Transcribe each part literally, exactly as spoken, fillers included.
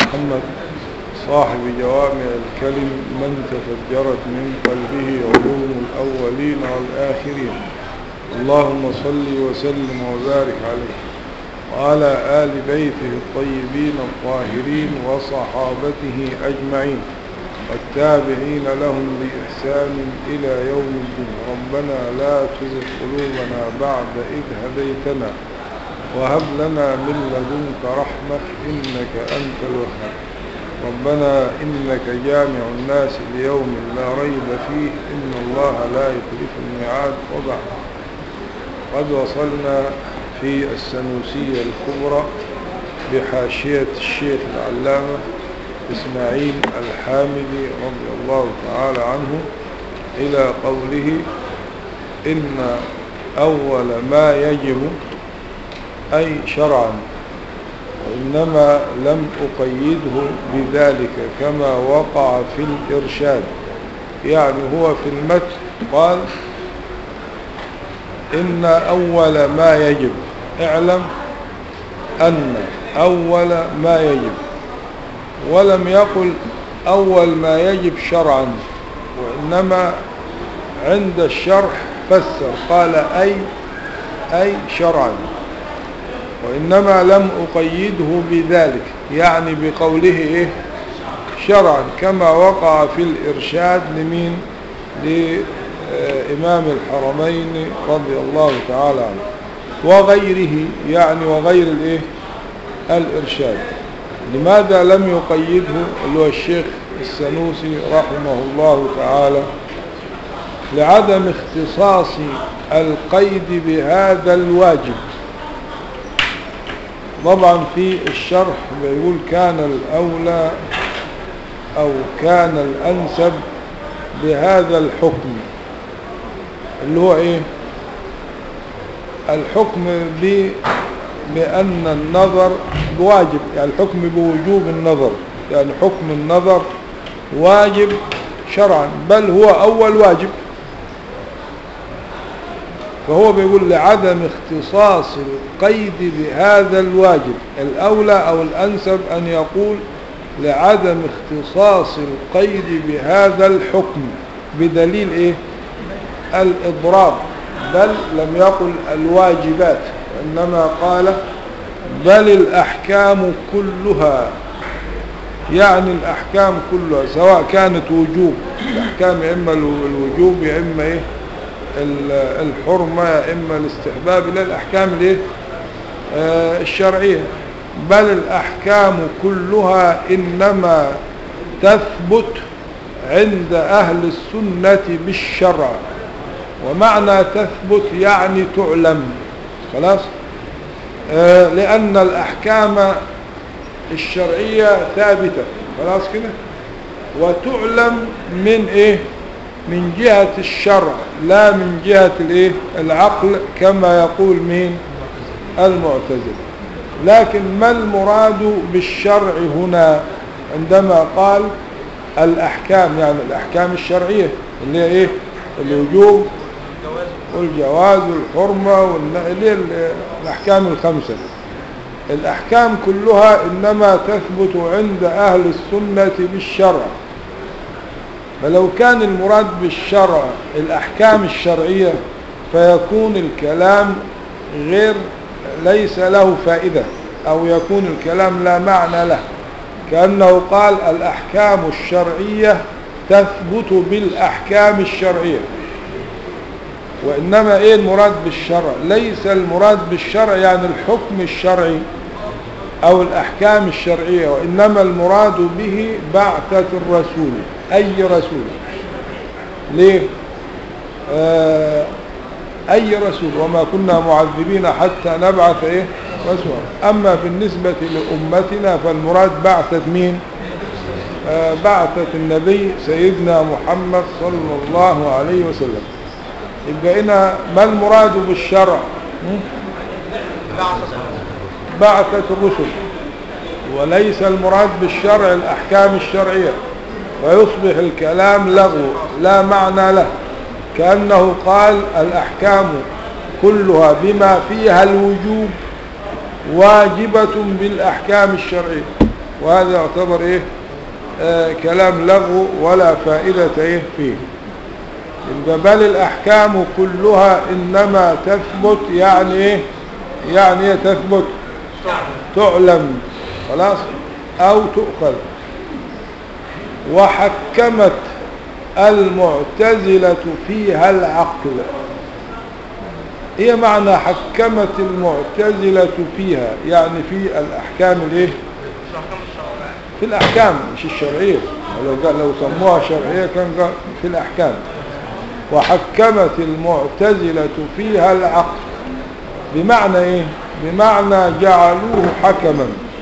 محمد صاحب جوامع الكلم من تفجرت من قلبه علوم الأولين والآخرين. اللهم صل وسلم وبارك عليه وعلى آل بيته الطيبين الطاهرين وصحابته أجمعين والتابعين لهم بإحسان إلى يوم الدين. ربنا لا تزغ قلوبنا بعد إذ هديتنا وهب لنا من لدنك رحمة إنك أنت الوهاب. ربنا إنك جامع الناس ليوم لا ريب فيه إن الله لا يخلف الميعاد. وبعد، قد وصلنا في السنوسية الكبرى بحاشية الشيخ العلامة إسماعيل الحامدي رضي الله تعالى عنه إلى قوله إن أول ما يجب أي شرعا، وإنما لم أقيده بذلك كما وقع في الإرشاد. يعني هو في المتن قال إن أول ما يجب، اعلم أن أول ما يجب، ولم يقل أول ما يجب شرعا، وإنما عند الشرح فسر قال أي أي شرعا، وإنما لم أقيده بذلك يعني بقوله إيه شرعا كما وقع في الإرشاد لمين لإمام الحرمين رضي الله تعالى عنه وغيره، يعني وغير الإيه الإرشاد. لماذا لم يقيده اللي هو الشيخ السنوسي رحمه الله تعالى؟ لعدم اختصاص القيد بهذا الواجب. طبعا في الشرح بيقول كان الأولى أو كان الأنسب بهذا الحكم اللي هو إيه الحكم ب بأن النظر واجب، يعني الحكم بوجوب النظر، يعني حكم النظر واجب شرعا بل هو أول واجب. فهو بيقول لعدم اختصاص القيد بهذا الواجب، الأولى أو الأنسب أن يقول لعدم اختصاص القيد بهذا الحكم بدليل إيه الإضراب، بل لم يقل الواجبات وإنما قال بل الأحكام كلها، يعني الأحكام كلها سواء كانت وجوب، الأحكام إما الوجوب يا إما إيه الحرمة يا إما الاستحباب، لا الأحكام الإيه آه الشرعية. بل الأحكام كلها إنما تثبت عند أهل السنة بالشرع، ومعنى تثبت يعني تعلم خلاص، آه لأن الأحكام الشرعية ثابتة خلاص كده، وتعلم من إيه من جهة الشرع لا من جهة الإيه العقل كما يقول مين المعتزلة. لكن ما المراد بالشرع هنا عندما قال الأحكام؟ يعني الأحكام الشرعية اللي هي إيه الوجوب والجواز والحرمة واللي الأحكام الخمسة. الأحكام كلها إنما تثبت عند أهل السنة بالشرع، فلو كان المراد بالشرع الأحكام الشرعية فيكون الكلام غير ليس له فائدة، أو يكون الكلام لا معنى له، كأنه قال الأحكام الشرعية تثبت بالأحكام الشرعية. وإنما إيه المراد بالشرع؟ ليس المراد بالشرع يعني الحكم الشرعي أو الأحكام الشرعية، وإنما المراد به بعثة الرسول، أي رسول. ليه؟ آه أي رسول، وما كنا معذبين حتى نبعث إيه رسولا. أما بالنسبة لأمتنا فالمراد بعثة مين؟ آه بعثة النبي سيدنا محمد صلى الله عليه وسلم. يبقى هنا ما المراد بالشرع؟ بعثة الرسل، وليس المراد بالشرع الأحكام الشرعية، ويصبح الكلام لغو لا معنى له، كأنه قال الأحكام كلها بما فيها الوجوب واجبة بالأحكام الشرعية، وهذا يعتبر إيه آه كلام لغو ولا فائدة إيه فيه. بل الأحكام كلها إنما تثبت يعني إيه يعني إيه تثبت تعلم خلاص أو تؤخذ. وحكمت المعتزلة فيها العقل. إيه معنى حكمت المعتزلة فيها؟ يعني في الأحكام الإيه في الأحكام مش الشرعية، لو قال لو سموها شرعية كان قال في الأحكام. وحكمت المعتزلة فيها العقل بمعنى إيه؟ بمعنى جعلوه حكما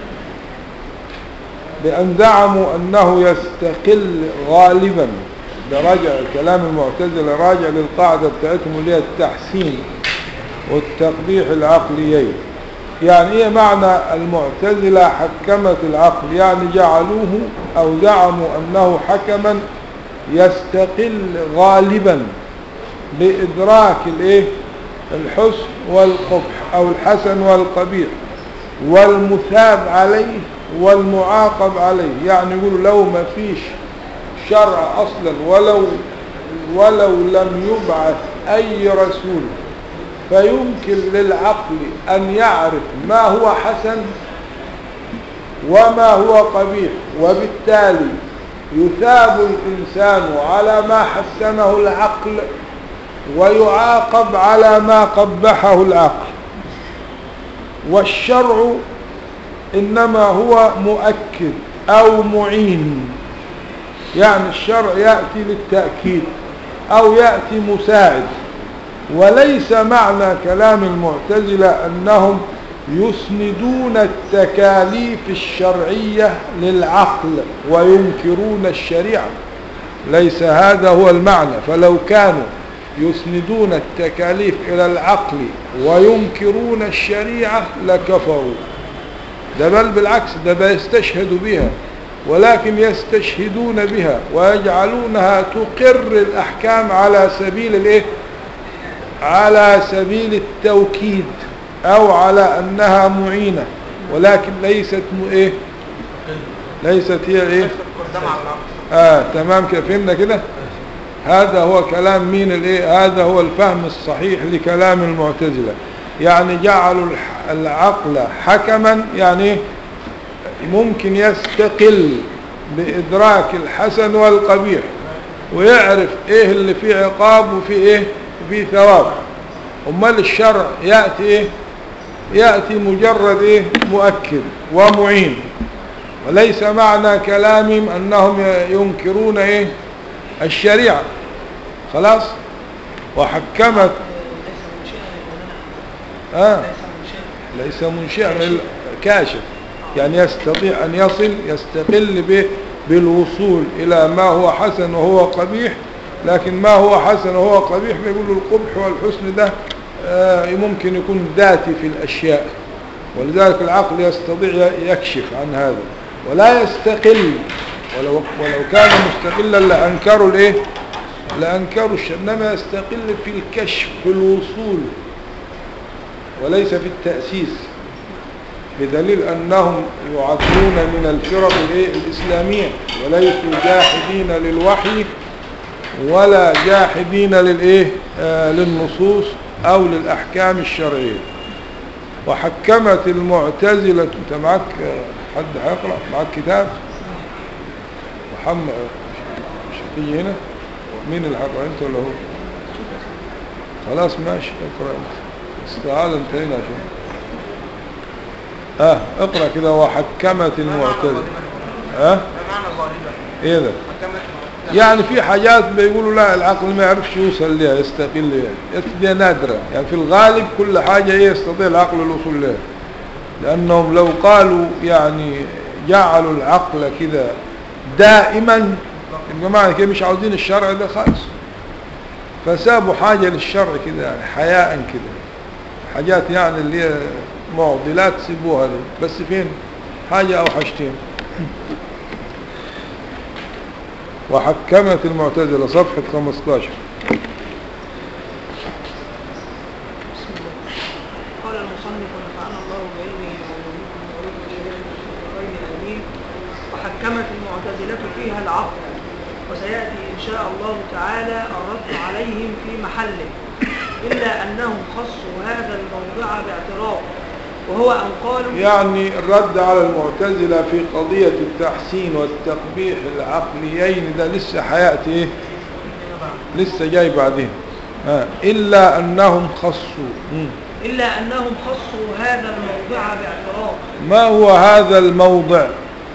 بأن زعموا أنه يستقل غالبا. ده راجع كلام المعتزلة راجع للقاعدة بتاعتهم اللي هي التحسين والتقبيح العقليين. يعني ايه معنى المعتزلة حكمت العقل؟ يعني جعلوه او زعموا انه حكما يستقل غالبا بادراك الايه الحسن والقبح او الحسن والقبيح والمثاب عليه والمعاقب عليه. يعني يقولوا لو ما فيش شرع اصلا ولو ولو لم يبعث اي رسول فيمكن للعقل أن يعرف ما هو حسن وما هو قبيح، وبالتالي يثاب الإنسان على ما حسنه العقل ويعاقب على ما قبحه العقل. والشرع إنما هو مؤكد أو معين. يعني الشرع يأتي للتأكيد أو يأتي مساعد. وليس معنى كلام المعتزلة أنهم يسندون التكاليف الشرعية للعقل وينكرون الشريعة، ليس هذا هو المعنى. فلو كانوا يسندون التكاليف إلى العقل وينكرون الشريعة لكفروا. ده بل بالعكس، ده بيستشهدوا بها، ولكن يستشهدون بها ويجعلونها تقر الأحكام على سبيل الإيه؟ على سبيل التوكيد أو على أنها معينة، ولكن ليست م... إيه؟ ليست هي إيه؟ آه تمام كده، فهمنا كده. هذا هو كلام مين الإيه؟ هذا هو الفهم الصحيح لكلام المعتزلة. يعني جعلوا العقل حكما، يعني ممكن يستقل بإدراك الحسن والقبيح ويعرف إيه اللي فيه عقاب وفيه إيه وفيه ثواب. أمال الشرع يأتي إيه؟ يأتي مجرد إيه؟ مؤكد ومعين. وليس معنى كلامهم أنهم ينكرون إيه؟ الشريعة. خلاص. وحكمت آه ليس منشئا، كاشف، يعني يستطيع أن يصل يستقل به بالوصول إلى ما هو حسن وهو قبيح. لكن ما هو حسن وهو قبيح بيقولوا القبح والحسن ده آه ممكن يكون ذاتي في الأشياء، ولذلك العقل يستطيع يكشف عن هذا ولا يستقل. ولو, ولو كان مستقلا لأنكروا الإيه؟ لأنكروا الشيء، إنما يستقل في الكشف في الوصول وليس في التأسيس، بدليل أنهم يعدون من الفرق الإسلامية وليسوا جاحدين للوحي ولا جاحدين للإيه؟ آه للنصوص أو للأحكام الشرعية. وحكمت المعتزلة. أنت معك حد هيقرأ؟ معك كتاب؟ محمد مش هتيجي هنا؟ مين اللي هيقرأ، أنت ولا هو؟ خلاص ماشي اقرأ أنت، استعال انت هنا عشان اه اقرأ كده. وحكمت المعتزلة. اه معنى غالبا ايه ده؟ يعني في حاجات بيقولوا لا العقل ما يعرفش يوصل لها، يستقل لها، دي نادرة. يعني في الغالب كل حاجة يستطيع العقل الوصول لها، لأنهم لو قالوا يعني جعلوا العقل كده دائما يبقى معنى كده مش عاوزين الشرع ده خالص، فسابوا حاجة للشرع كده يعني حياء كده، حاجات يعني اللي هي معضلات سيبوها دي. بس فين حاجة أو حاجتين. وحكمت المعتزلة صفحة خمستاشر. قال المصنف ونفعنا الله بعلمه وعلومكم وعلوم الشهير الغيب الأمين وحكمت المعتزلة فيها العقل، وسيأتي إن شاء الله تعالى الرد عليهم في محله، إلا أنهم خصوا هذا الموضع باعتراض، وهو أن قالوا يعني الرد على المعتزلة في قضية التحسين والتقبيح العقليين ده لسه حياتي إيه؟ لسه جاي بعدين. آه. إلا أنهم خصوا مم. إلا أنهم خصوا هذا الموضع باعتراض. ما هو هذا الموضع؟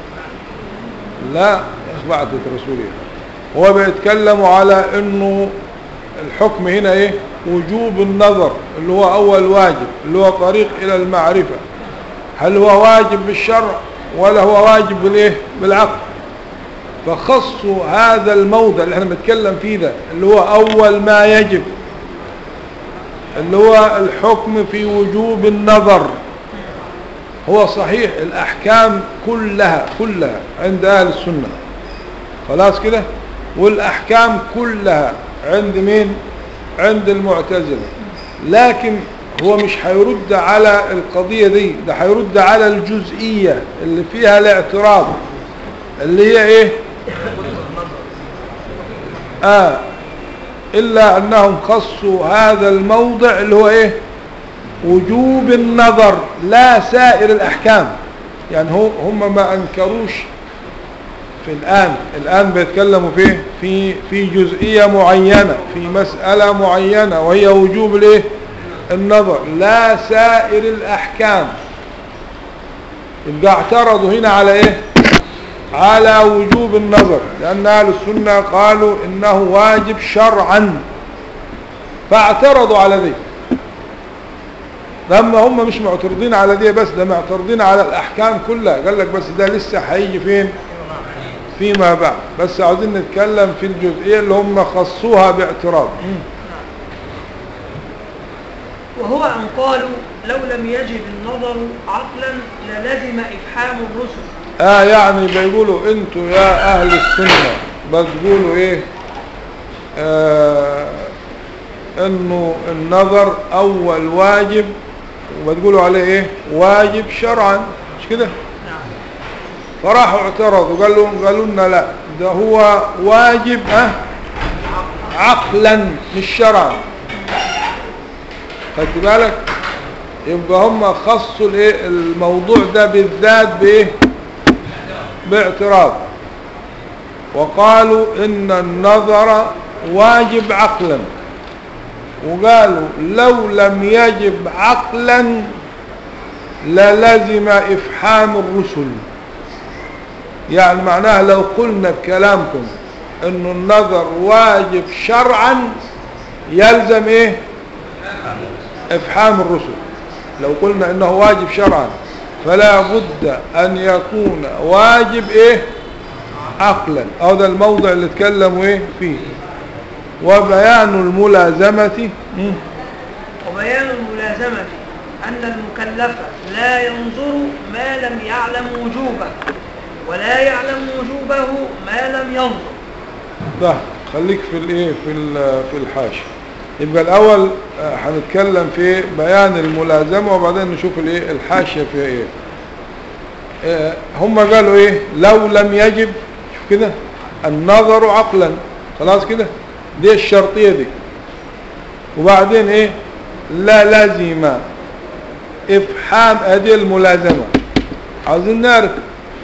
لا اخبعت رسولي، هو بيتكلموا على انه الحكم هنا ايه؟ وجوب النظر اللي هو اول واجب، اللي هو طريق الى المعرفة. هل هو واجب بالشرع ولا هو واجب بالايه؟ بالعقل. فخصوا هذا الموضع اللي احنا بنتكلم فيه ده اللي هو اول ما يجب، اللي هو الحكم في وجوب النظر. هو صحيح الأحكام كلها كلها عند أهل السنة خلاص كده، والأحكام كلها عند مين؟ عند المعتزلة. لكن هو مش هيرد على القضية دي، ده هيرد على الجزئية اللي فيها الاعتراض اللي هي ايه؟ آه إلا أنهم خصوا هذا الموضع اللي هو ايه؟ وجوب النظر لا سائر الأحكام. يعني هم ما أنكروش في الآن الآن بيتكلموا فيه في في جزئية معينة في مسألة معينة وهي وجوب الايه؟ النظر لا سائر الأحكام. يبقى اعترضوا هنا على ايه؟ على وجوب النظر، لأن أهل السنة قالوا إنه واجب شرعا، فاعترضوا على ذي. لما هم مش معترضين على دي بس، ده معترضين على الأحكام كلها. قال لك بس ده لسه هيجي فين؟ فيما بعد، بس عاوزين نتكلم في الجزئية اللي هم خصوها باعتراض. وهو أن قالوا لو لم يجب النظر عقلا للزم إفحام الرسل. آه يعني بيقولوا انتوا يا أهل السنة بتقولوا ايه؟ آه انه النظر اول واجب، وبتقولوا عليه ايه؟ واجب شرعا، مش كده؟ فراحوا اعترضوا قالوا قالوا لنا لا، ده هو واجب اه عقلا مش شرعا. خدت بالك؟ يبقى هم خصوا الايه الموضوع ده بالذات بايه؟ باعتراض، وقالوا ان النظر واجب عقلا، وقالوا لو لم يجب عقلا للزم إفحام الرسل. يعني معناها لو قلنا بكلامكم أن النظر واجب شرعا يلزم إيه؟ إفحام الرسل. لو قلنا أنه واجب شرعا فلا بد أن يكون واجب إيه؟ عقلا. هذا الموضع اللي تكلموا إيه فيه. وبيان الملازمة وبيان الملازمة أن المكلف لا ينظر ما لم يعلم وجوبه، ولا يعلم وجوبه ما لم ينظر. ده خليك في الايه في في الحاشية. يبقى الأول هنتكلم في بيان الملازمة، وبعدين نشوف الايه الحاشية فيها ايه. اه هم قالوا ايه؟ لو لم يجب، شوف كده، النظر عقلا، خلاص كده، دي الشرطية دي. وبعدين ايه؟ لا لازم افحام ادي الملازمة. عاوزين نعرف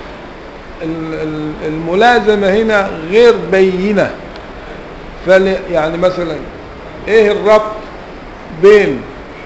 الملازمة هنا غير بينة. فل يعني مثلا ايه الربط بين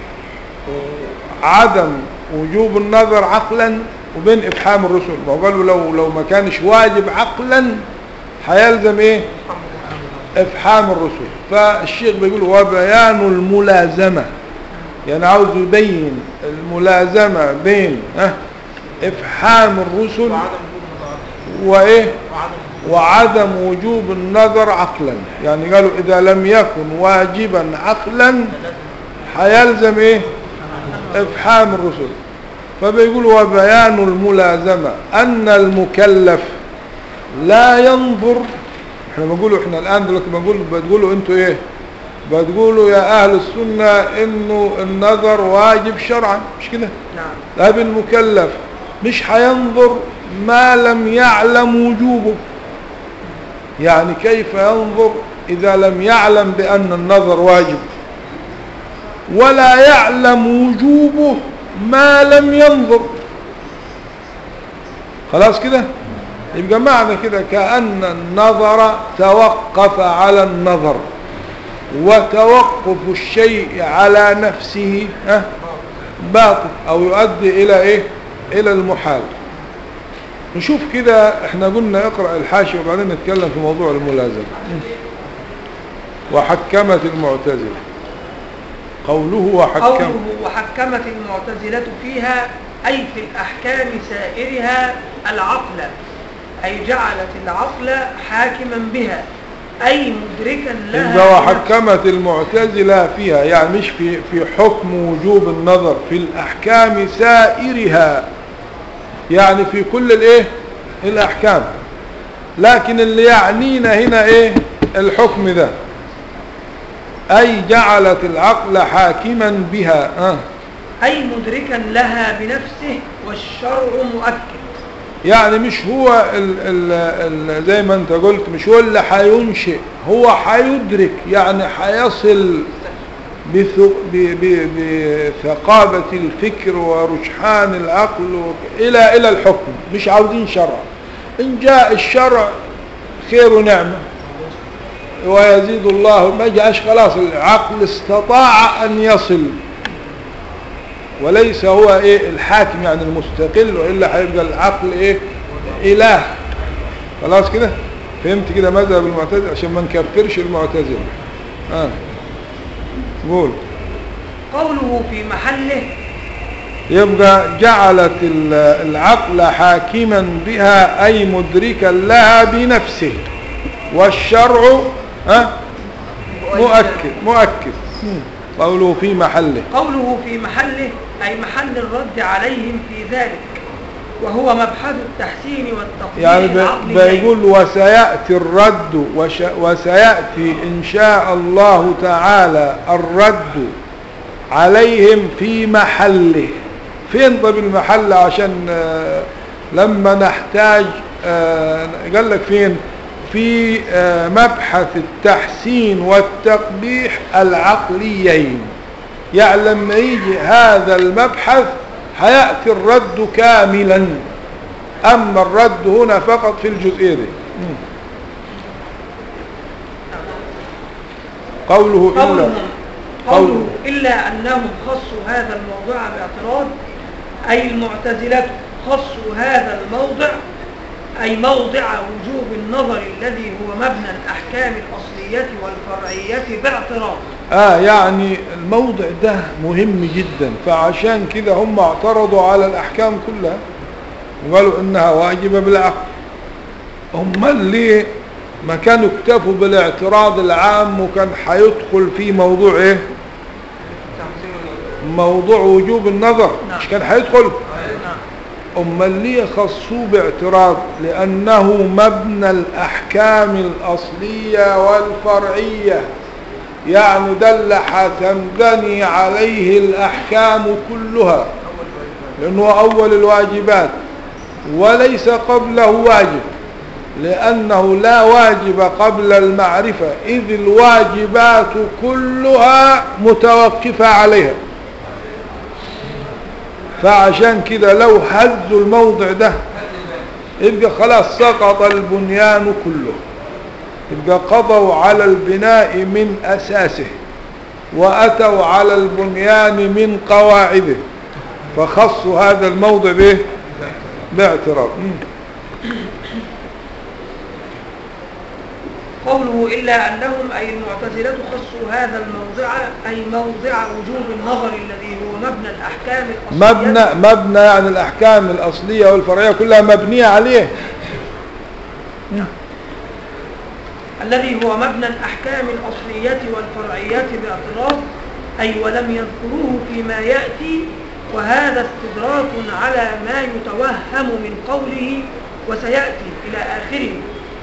عدم وجوب النظر عقلا وبين افحام الرسل؟ ما قالوا لو لو ما كانش واجب عقلا هيلزم ايه؟ افحام الرسل. فالشيخ بيقول وبيان الملازمة، يعني عاوز يبين الملازمة بين اه افحام الرسل وايه وعدم وجوب النظر عقلا. يعني قالوا اذا لم يكن واجبا عقلا هيلزم ايه؟ افحام الرسل. فبيقولوا وبيان الملازمة ان المكلف لا ينظر. احنا بنقولوا احنا الان دلوقتي بنقول بتقولوا انتوا ايه؟ بتقولوا يا اهل السنة انه النظر واجب شرعا، مش كده؟ نعم. طيب المكلف مش هينظر ما لم يعلم وجوبه. يعني كيف ينظر إذا لم يعلم بأن النظر واجب، ولا يعلم وجوبه ما لم ينظر؟ خلاص كده يبقى معنى كده كأن النظر توقف على النظر، وتوقف الشيء على نفسه باطل أو يؤدي إلى إيه؟ إلى المحال. نشوف كده، احنا قلنا اقرأ الحاشية وبعدين نتكلم في موضوع الملازمة. وحكمت المعتزلة، قوله وحكم قوله وحكمت المعتزلة فيها أي في الأحكام سائرها العقل، أي جعلت العقل حاكما بها، أي مدركا لها. إذا وحكمت المعتزلة فيها يعني مش في في حكم وجوب النظر، في الأحكام سائرها، يعني في كل الايه الأحكام، لكن اللي يعنينا هنا ايه الحكم ده، أي جعلت العقل حاكما بها أه. أي مدركا لها بنفسه، والشرع مؤكد. يعني مش هو ال ال ال زي ما انت قلت، مش هو اللي حينشئ، هو حيدرك، يعني حيصل بثقابة الفكر ورجحان العقل إلى إلى الحكم. مش عاوزين شرع، إن جاء الشرع خير ونعمة ويزيد الله، ما جاءش خلاص العقل استطاع أن يصل، وليس هو إيه الحاكم يعني المستقل، وإلا هيبقى العقل إيه إله. خلاص كده فهمت كده مذهب المعتزلة عشان ما نكفرش المعتزلة. آه. قول. قوله في محله، يبقى جعلت العقل حاكما بها أي مدركا لها بنفسه، والشرع ها مؤكد مؤكد. قوله في محله، قوله في محله أي محل الرد عليهم في ذلك، وهو مبحث التحسين والتقدير يعني العقلي. بيقول وسيأتي الرد، وسيأتي إن شاء الله تعالى الرد عليهم في محله. فين طب المحل؟ عشان آه لما نحتاج آه قال لك فين؟ في آه مبحث التحسين والتقبيح العقليين. يعني لما يجي هذا المبحث هيأتي الرد كاملا، أما الرد هنا فقط في الجزئية دي. قوله إلا قوله إلا أنهم خصوا هذا الموضوع باعتراض، أي المعتزلة خصوا هذا الموضع، أي موضع وجوب النظر الذي هو مبنى الأحكام الأصلية والفرعية باعتراض. آه يعني الموضع ده مهم جدا، فعشان كده هم اعترضوا على الأحكام كلها وقالوا إنها واجبة بالعقل. هم اللي ما كانوا اكتفوا بالاعتراض العام وكان حيدخل في موضوع ايه؟ موضوع وجوب النظر. مش كان حيدخل؟ هم اللي خصوه باعتراض لأنه مبنى الأحكام الأصلية والفرعية، يعني ده اللي حتنبني عليه الأحكام كلها، لأنه أول الواجبات وليس قبله واجب، لأنه لا واجب قبل المعرفة، إذ الواجبات كلها متوقفة عليها. فعشان كده لو هزوا الموضع ده يبقى خلاص سقط البنيان كله، يبقى قضوا على البناء من أساسه وأتوا على البنيان من قواعده، فخصوا هذا الموضع به باعتراض. قوله إلا أنهم أي المعتزلة خصوا هذا الموضع، أي موضع وجوب النظر الذي هو مبنى الأحكام الأصلية. مبنى مبنى يعني الأحكام الأصلية والفرعية كلها مبنية عليه، الذي هو مبنى الأحكام الأصلية والفرعية باعتراض، أي ولم يذكروه فيما يأتي، وهذا استدراك على ما يتوهم من قوله وسيأتي إلى آخره،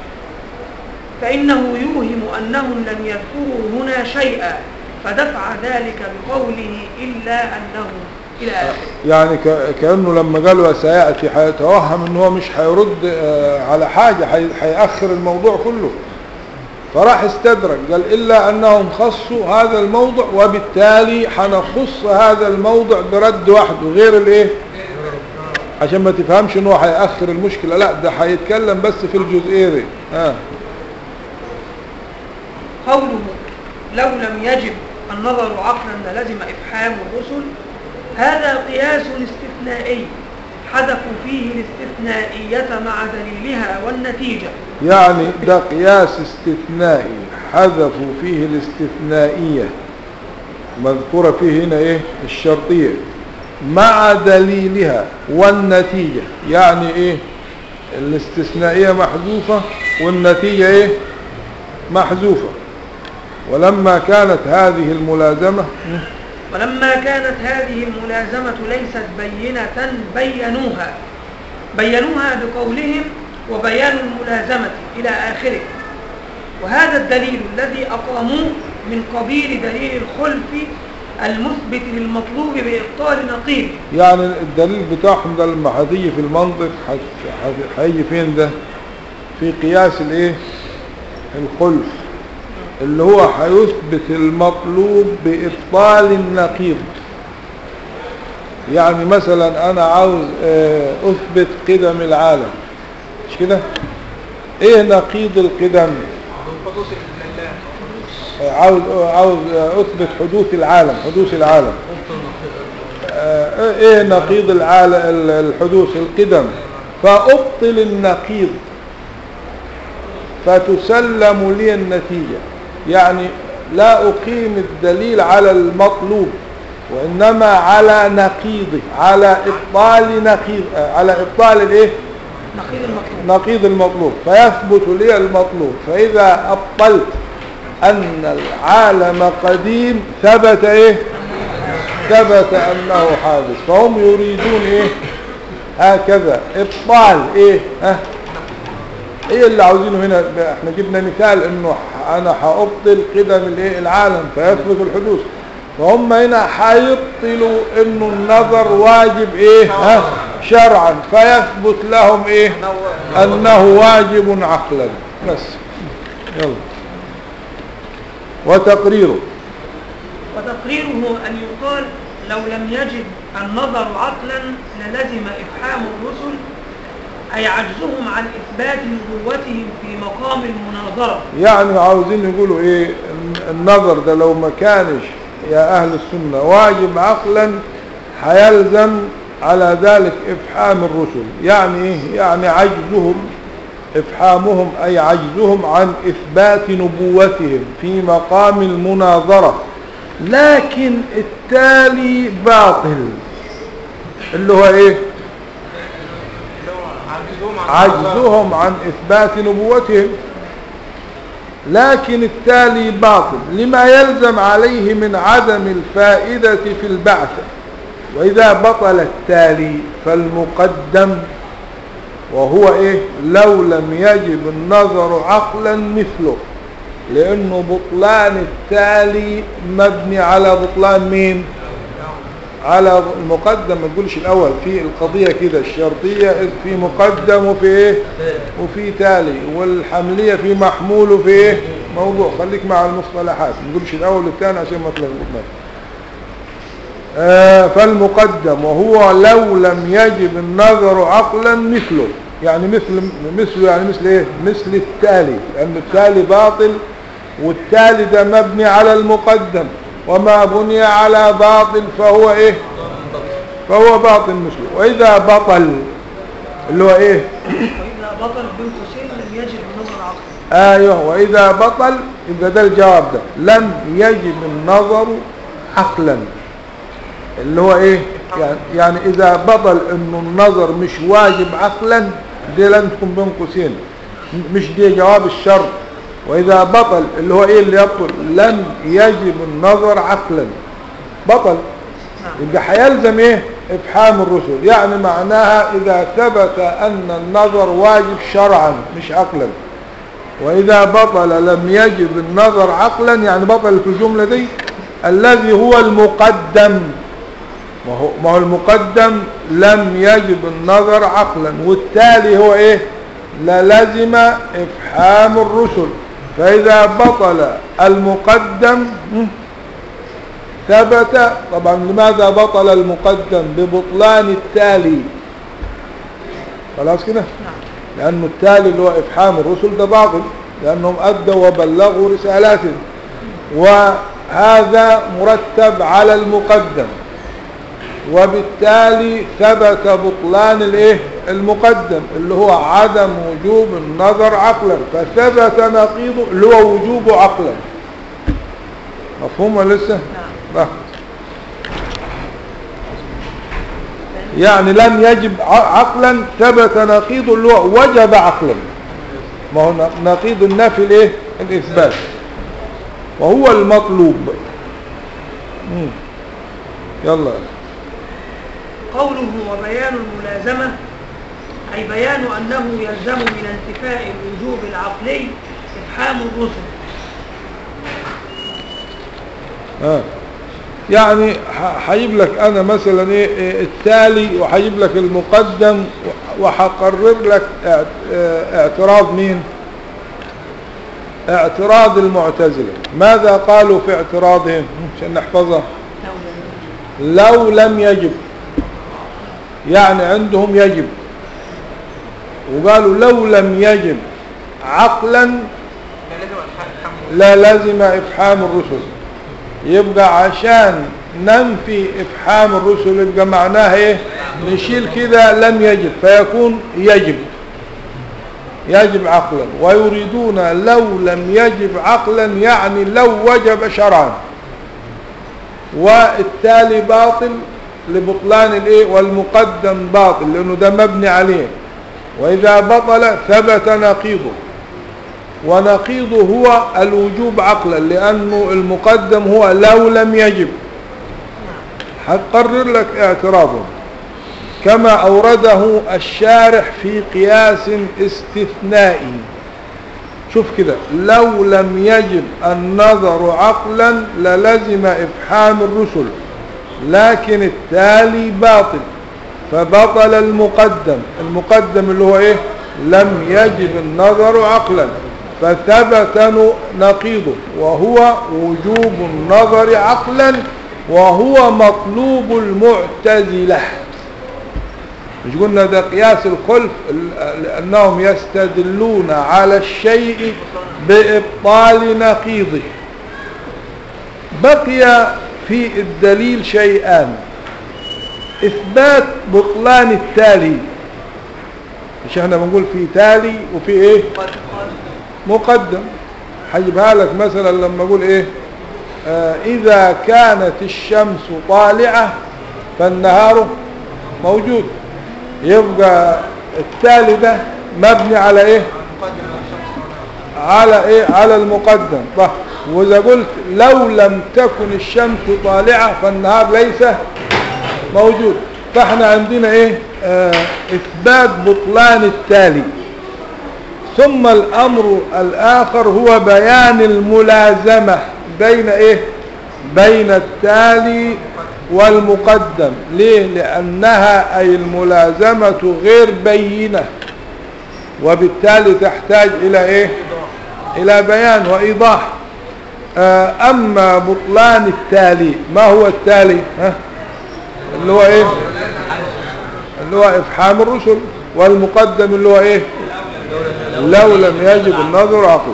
فإنه يوهم أنهم لم يذكروا هنا شيئا، فدفع ذلك بقوله إلا أنهم إلى آخره. يعني ك- كأنه لما قالوا سيأتي هيتوهم ان هو مش هيرد آه، على حاجة، هي- هيأخر الموضوع كله، فراح استدرك قال إلا أنهم خصوا هذا الموضع وبالتالي هنخص هذا الموضع برد وحده غير الايه، عشان ما تفهمش ان هو هيأخر المشكلة، لا ده هيتكلم بس في الجزئية دي. آه. قوله لو لم يجب النظر عقلا للزم إفحام الرسل، هذا قياس استثنائي حذفوا فيه الاستثنائية مع دليلها والنتيجة. يعني ده قياس استثنائي حذفوا فيه الاستثنائية، مذكورة فيه هنا ايه الشرطية، مع دليلها والنتيجة. يعني ايه الاستثنائية محذوفة والنتيجة ايه محذوفة. ولما كانت هذه الملازمة ولما كانت هذه الملازمة ليست بينة بينوها بينوها بقولهم وبيان الملازمة إلى آخره. وهذا الدليل الذي أقاموه من قبيل دليل الخلف المثبت للمطلوب بإبطال نقيض. يعني الدليل بتاعهم ده لما هتيجي في المنطق هيجي فين؟ ده في قياس الايه الخلف اللي هو هيثبت المطلوب بإبطال النقيض. يعني مثلا أنا عاوز أثبت قدم العالم، مش كده؟ إيه نقيض القدم؟ عاوز عاوز أثبت حدوث العالم، حدوث العالم. إيه نقيض العالم الحدوث؟ القدم. فأبطل النقيض فتسلم لي النتيجة. يعني لا أقيم الدليل على المطلوب وإنما على نقيضه، على إبطال نقيض، على إبطال الإيه؟ نقيض المطلوب. نقيض المطلوب فيثبت لي المطلوب. فإذا أبطلت أن العالم قديم ثبت إيه؟ ثبت أنه حادث. فهم يريدون إيه؟ هكذا إبطال إيه؟ ها؟ ايه اللي عاوزينه هنا؟ احنا جبنا مثال انه انا هابطل قدم الايه العالم فيثبت الحدوث، فهم هنا هيبطلوا انه النظر واجب ايه ها شرعا، فيثبت لهم ايه انه واجب عقلا بس. يلا. وتقريره وتقريره ان يقال لو لم يجب النظر عقلا للزم افحام الرسل، أي عجزهم عن إثبات نبوتهم في مقام المناظرة. يعني عاوزين يقولوا إيه؟ النظر ده لو ما كانش يا أهل السنة واجب عقلا هيلزم على ذلك إفحام الرسل. يعني إيه؟ يعني عجزهم، إفحامهم أي عجزهم عن إثبات نبوتهم في مقام المناظرة، لكن التالي باطل اللي هو إيه؟ عجزهم عن إثبات نبوتهم، لكن التالي باطل لما يلزم عليه من عدم الفائدة في البعث. وإذا بطل التالي فالمقدم وهو إيه؟ لو لم يجب النظر عقلا مثله، لأنه بطلان التالي مبني على بطلان مين؟ على المقدم. ما تقولش الأول في القضية كده الشرطية في مقدم وفي إيه وفي تالي، والحملية في محمول وفي إيه موضوع. خليك مع المصطلحات، ما تقولش الأول والثاني عشان ما تلخبطناش. آه فالمقدم وهو لو لم يجب النظر عقلا مثله، يعني مثل مثله يعني مثل إيه؟ مثل التالي، لأن التالي باطل والتالي ده مبني على المقدم، وما بني على باطل فهو ايه فهو باطل مثله. واذا بطل اللي هو ايه واذا بطل بين قوسين لم يجب النظر عقلا. ايوه واذا بطل يبقى ده الجواب ده لم يجب النظر عقلا اللي هو ايه يعني, يعني اذا بطل انه النظر مش واجب عقلا دي لن تكون بين قوسين، مش دي جواب الشرط. وإذا بطل اللي هو إيه اللي يبطل؟ لم يجب النظر عقلا، بطل. يبقى هيلزم إيه؟ إفحام الرسل. يعني معناها إذا ثبت أن النظر واجب شرعا مش عقلا. وإذا بطل لم يجب النظر عقلا، يعني بطل في الجملة دي الذي هو المقدم ما هو, ما هو المقدم لم يجب النظر عقلا، والتالي هو ايه؟ للزم افحام الرسل. فاذا بطل المقدم ثبت. طبعا لماذا بطل المقدم؟ ببطلان التالي. خلاص كده؟ لأنه التالي اللي هو إفحام الرسل ده باطل، لأنهم أدوا وبلغوا رسالاتهم، وهذا مرتب على المقدم، وبالتالي ثبت بطلان الايه؟ المقدم اللي هو عدم وجوب النظر عقلا، فثبت نقيضه اللي هو وجوبه عقلا. مفهوم ولا لسه؟ نعم. يعني لم يجب عقلا، ثبت نقيضه اللي هو وجب عقلا. ما هو نقيض النفي الايه؟ الاثبات، وهو المطلوب. مم. يلا. قوله وبيان الملازمة أي بيان أنه يلزم من انتفاء الوجوب العقلي إفحام الرسل. آه. يعني هجيب لك أنا مثلا إيه التالي، وهجيب لك المقدم، وهقرر لك اعتراض مين؟ اعتراض المعتزلة. ماذا قالوا في اعتراضهم عشان نحفظها؟ لو لم يجب، يعني عندهم يجب، وقالوا لو لم يجب عقلا لا لازم إفحام الرسل. يبقى عشان ننفي إفحام الرسل يبقى معناها ايه؟ نشيل كده لم يجب فيكون يجب، يجب عقلا. ويريدون لو لم يجب عقلا يعني لو وجب شرعا، والتالي باطل لبطلان الايه؟ والمقدم باطل لانه ده مبني عليه. واذا بطل ثبت نقيضه، ونقيضه هو الوجوب عقلا، لانه المقدم هو لو لم يجب. هقرر لك اعتراضه كما اورده الشارح في قياس استثنائي. شوف كده، لو لم يجب النظر عقلا للزم افحام الرسل، لكن التالي باطل فبطل المقدم. المقدم اللي هو ايه؟ لم يجب النظر عقلا، فثبت نقيضه وهو وجوب النظر عقلا، وهو مطلوب المعتزلة. مش قلنا ده قياس الخلف لأنهم يستدلون على الشيء بإبطال نقيضه. بقي في الدليل شيئان: إثبات بطلان التالي. مش احنا بنقول في تالي وفي ايه؟ مقدم. هجيبها لك مثلا لما اقول ايه؟ آه إذا كانت الشمس طالعة فالنهار موجود. يبقى التالي ده مبني على ايه؟ على ايه؟ على المقدم. طيب، واذا قلت لو لم تكن الشمس طالعة فالنهار ليس موجود، فاحنا عندنا ايه؟ آه اثبات بطلان التالي. ثم الامر الاخر هو بيان الملازمة بين ايه؟ بين التالي والمقدم. ليه؟ لأنها أي الملازمة غير بينة، وبالتالي تحتاج إلى إيه؟ إلى بيان وإيضاح. أما بطلان التالي، ما هو التالي؟ ها؟ اللي هو إيه؟ اللي هو إفحام الرسل. والمقدم اللي هو إيه؟ لو لم يجب النظر عقلا.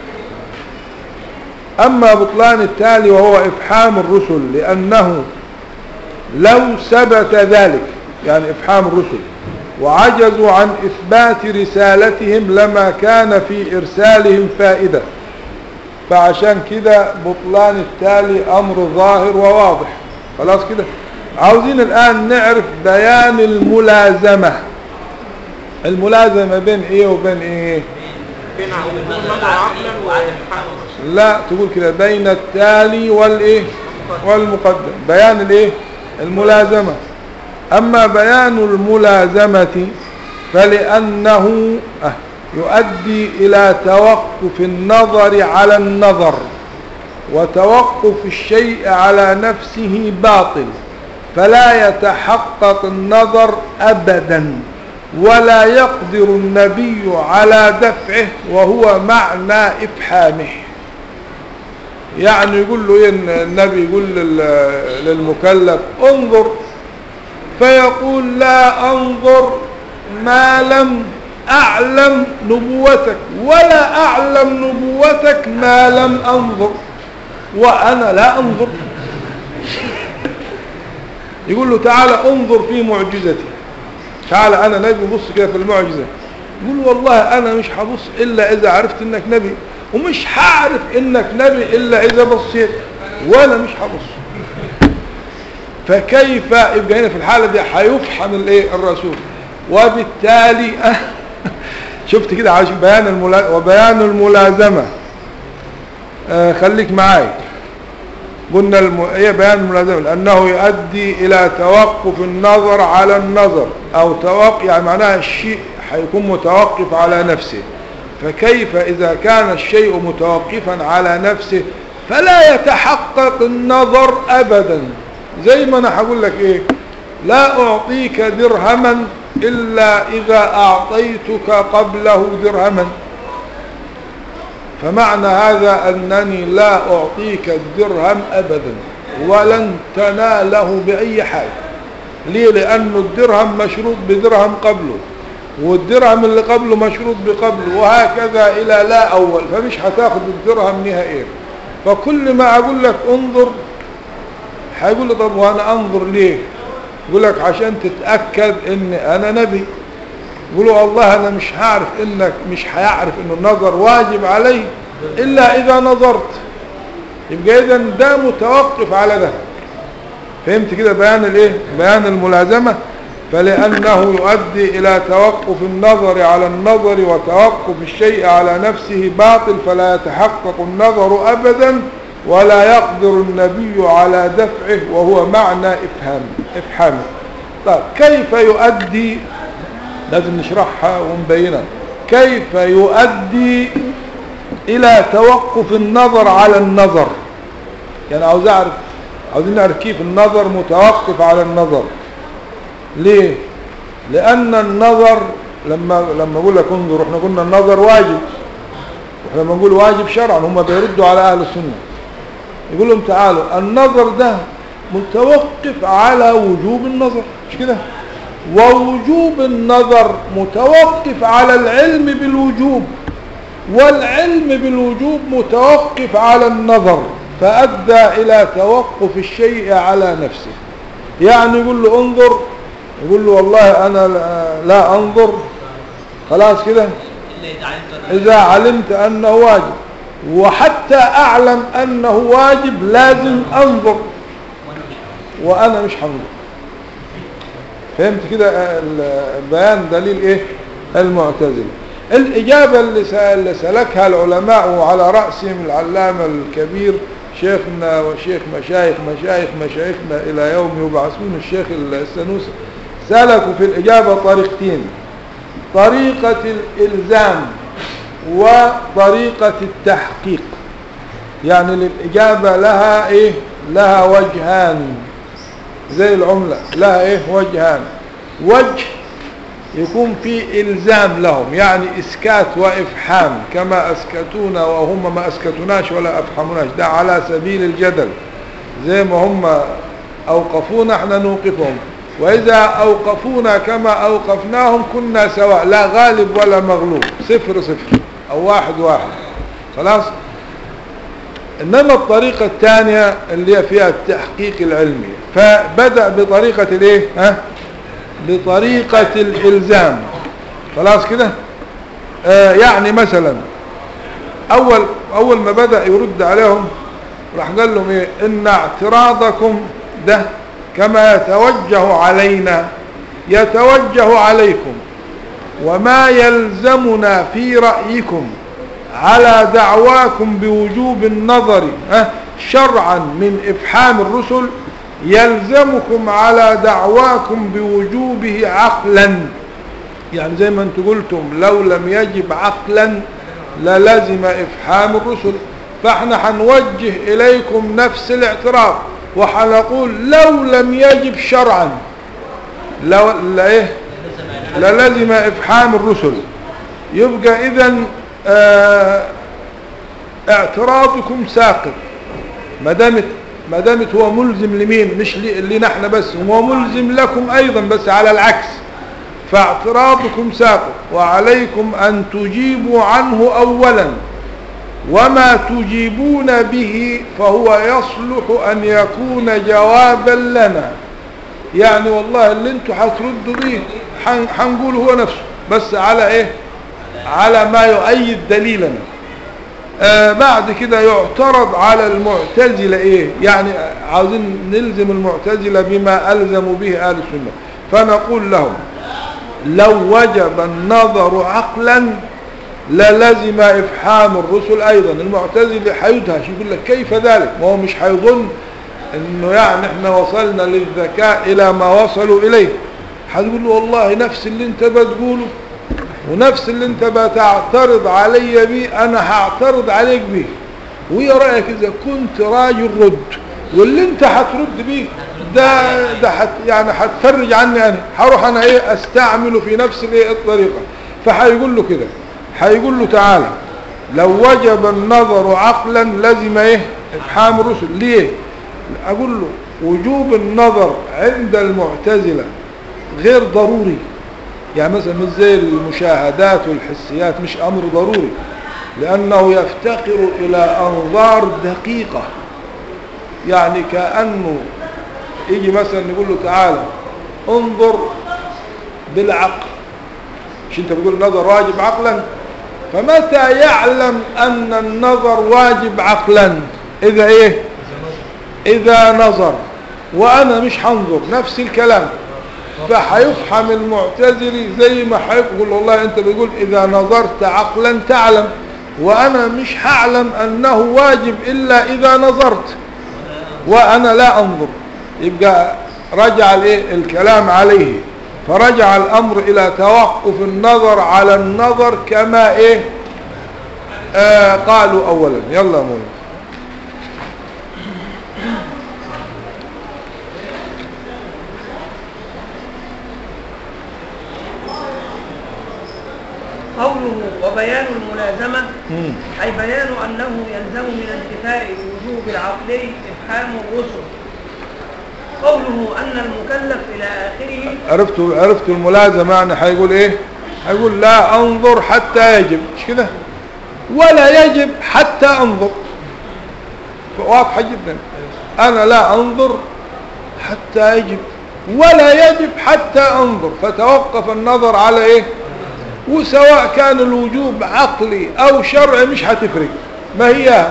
أما بطلان التالي وهو إفحام الرسل، لأنه لو ثبت ذلك يعني إفحام الرسل وعجزوا عن إثبات رسالتهم لما كان في إرسالهم فائدة. فعشان كده بطلان التالي أمر ظاهر وواضح. خلاص كده. عاوزين الآن نعرف بيان الملازمة. الملازمة بين إيه وبين إيه؟ بين النظر عقلا وإفحام الرسل. لا، تقول كده بين التالي والإيه؟ والمقدم. بيان الإيه؟ الملازمة. أما بيان الملازمة فلأنه يؤدي إلى توقف النظر على النظر، وتوقف الشيء على نفسه باطل، فلا يتحقق النظر أبدا، ولا يقدر النبي على دفعه، وهو معنى إفحامه. يعني يقول له إيه النبي؟ يقول للمكلف انظر، فيقول لا أنظر ما لم أعلم نبوتك، ولا أعلم نبوتك ما لم أنظر، وأنا لا أنظر. يقول له تعالى انظر في معجزتي، تعالى أنا نبي، بص كده في المعجزة. يقول له والله أنا مش هبص إلا إذا عرفت إنك نبي، ومش هعرف إنك نبي إلا إذا بصيت، وأنا مش هبص. فكيف يبقى هنا في الحالة دي هيفحم الايه الرسول، وبالتالي شفت كده عشان بيان الملا... وبيان الملازمة. آه خليك معايا، قلنا الم... ايه بيان الملازمة؟ لأنه يؤدي إلى توقف النظر على النظر، أو توقف يعني معناها الشيء هيكون متوقف على نفسه. فكيف إذا كان الشيء متوقفا على نفسه فلا يتحقق النظر أبدا؟ زي ما أنا هقول لك إيه، لا أعطيك درهما إلا إذا أعطيتك قبله درهما. فمعنى هذا أنني لا أعطيك الدرهم أبدا، ولن تناله بأي حال. ليه؟ لأنه الدرهم مشروط بدرهم قبله، والدرهم اللي قبله مشروط بقبله، وهكذا إلى لا أول، فمش هتاخد الدرهم نهائيا. فكل ما أقول لك انظر هيقول لي طب وأنا أنظر ليه؟ يقول لك عشان تتأكد إن أنا نبي. يقولوا والله أنا مش هعرف إنك مش هيعرف إنه النظر واجب علي إلا إذا نظرت. يبقى إذا ده متوقف على ده. فهمت كده بيان الإيه؟ بيان الملازمة. فلأنه يؤدي إلى توقف النظر على النظر، وتوقف الشيء على نفسه باطل، فلا يتحقق النظر أبدا، ولا يقدر النبي على دفعه، وهو معنى إفهام إفهامه. طيب كيف يؤدي؟ لازم نشرحها ونبينها. كيف يؤدي إلى توقف النظر على النظر؟ يعني عاوز أعرف، عاوزين نعرف كيف النظر متوقف على النظر. ليه؟ لأن النظر لما لما أقول لك انظر، احنا قلنا النظر واجب، ولما نقول واجب شرعا هم بيردوا على أهل السنة، يقول لهم تعالوا النظر ده متوقف على وجوب النظر، مش كده؟ ووجوب النظر متوقف على العلم بالوجوب، والعلم بالوجوب متوقف على النظر، فأدى إلى توقف الشيء على نفسه. يعني يقول له انظر، يقول له والله أنا لا أنظر، خلاص كده إذا علمت أنه واجب، وحتى أعلم أنه واجب لازم أنظر، وأنا مش هنظر. فهمت كده البيان؟ دليل إيه؟ المعتزلة. الإجابة اللي سلكها العلماء وعلى رأسهم العلامة الكبير شيخنا وشيخ مشايخ مشايخ مشايخنا إلى يوم يبعثون، الشيخ السنوسي، سلكوا في الإجابة طريقتين: طريقة الإلزام وطريقة التحقيق. يعني الإجابة لها إيه؟ لها وجهان، زي العملة لها إيه؟ وجهان. وجه يكون فيه إلزام لهم، يعني إسكات وإفحام، كما أسكتونا وهم ما أسكتوناش ولا أفحموناش، ده على سبيل الجدل، زي ما هم أوقفونا احنا نوقفهم، وإذا أوقفونا كما أوقفناهم كنا سواء، لا غالب ولا مغلوب، صفر صفر أو واحد واحد، خلاص. إنما الطريقة الثانية اللي هي فيها التحقيق العلمي، فبدأ بطريقة الايه؟ ها؟ بطريقة الإلزام، خلاص كده. آه يعني مثلا أول أول ما بدأ يرد عليهم راح قال لهم إيه؟ إن اعتراضكم ده كما يتوجه علينا يتوجه عليكم، وما يلزمنا في رأيكم على دعواكم بوجوب النظر ها شرعا من إفحام الرسل يلزمكم على دعواكم بوجوبه عقلا. يعني زي ما انتم قلتم لو لم يجب عقلا للزم إفحام الرسل، فاحنا هنوجه إليكم نفس الاعتراض، وحنقول لو لم يجب شرعا لو لا ايه للزم افحام الرسل. يبقى اذن اه اعتراضكم ساقط ما دامت ما دامت هو ملزم لمين؟ مش لنا احنا بس، هو ملزم لكم ايضا بس على العكس. فاعتراضكم ساقط وعليكم ان تجيبوا عنه اولا، وما تجيبون به فهو يصلح ان يكون جوابا لنا. يعني والله اللي انتوا هتردوا به هنقول هو نفسه بس على ايه؟ على ما يؤيد دليلنا. آه بعد كده يعترض على المعتزلة ايه؟ يعني عاوزين نلزم المعتزلة بما ألزموا به أهل السنة. فنقول لهم لو وجب النظر عقلا للزم إفحام الرسل أيضا. المعتزلة حيدهش يقول لك كيف ذلك؟ ما هو مش حيظن انه يعني احنا وصلنا للذكاء الى ما وصلوا اليه. هتقول له والله نفس اللي انت بتقوله ونفس اللي انت بتعترض علي بيه انا هعترض عليك بيه، ويا رأيك اذا كنت راجل رد، واللي انت هترد بيه ده ده حت يعني هتفرج عني انا هروح انا ايه استعمله في نفس الايه الطريقة. فهيقول له كده، هيقول له تعالى لو وجب النظر عقلا لازم ايه افحام الرسل. ليه؟ اقول له وجوب النظر عند المعتزلة غير ضروري. يعني مثلا مش زي المشاهدات والحسيات، مش امر ضروري لانه يفتقر الى انظار دقيقة. يعني كأنه يجي مثلا نقول له تعالى انظر بالعقل، مش انت بتقول النظر واجب عقلا؟ فمتى يعلم ان النظر واجب عقلا؟ اذا ايه؟ اذا نظر. وانا مش هنظر نفس الكلام. فحيفهم المعتزلي زي ما هيقول والله انت بتقول اذا نظرت عقلا تعلم، وانا مش هعلم انه واجب الا اذا نظرت وانا لا انظر. يبقى رجع الايه الكلام عليه، فرجع الامر الى توقف النظر على النظر كما ايه آه قالوا اولا. يلا مولانا. قوله وبيان الملازمة أي بيان أنه يلزم من انتفاء الوجوب العقلي إفحام الرسل. قوله أن المكلف إلى آخره. عرفتوا عرفتوا الملازمة يعني هيقول إيه؟ هيقول لا أنظر حتى يجب، مش كده؟ ولا يجب حتى أنظر. واضحة جدا. أنا لا أنظر حتى يجب ولا يجب حتى أنظر. فتوقف النظر على إيه؟ وسواء كان الوجوب عقلي أو شرعي مش هتفرق. ما هي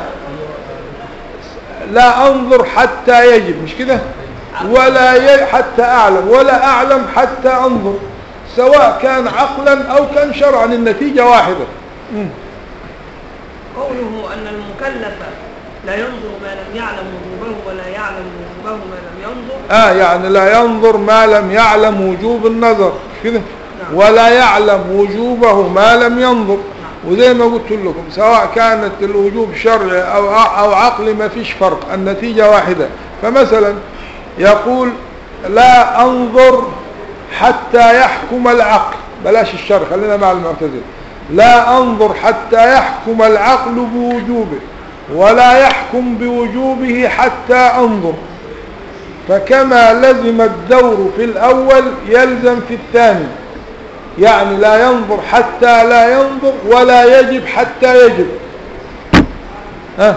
لا أنظر حتى يجب، مش كده؟ ولا ي... حتى أعلم ولا أعلم حتى أنظر، سواء كان عقلا أو كان شرعا النتيجة واحدة. م. قوله أن المكلف لا ينظر ما لم يعلم وجوبه ولا يعلم وجوبه ما لم ينظر. آه يعني لا ينظر ما لم يعلم وجوب النظر كده، ولا يعلم وجوبه ما لم ينظر. وزي ما قلت لكم سواء كانت الوجوب شرعي أو أو عقلي ما فيش فرق، النتيجة واحدة. فمثلا يقول لا أنظر حتى يحكم العقل، بلاش الشرع خلينا مع المعتزلة. لا أنظر حتى يحكم العقل بوجوبه ولا يحكم بوجوبه حتى أنظر. فكما لزم الدور في الأول يلزم في الثاني. يعني لا ينظر حتى لا ينظر ولا يجب حتى يجب. ها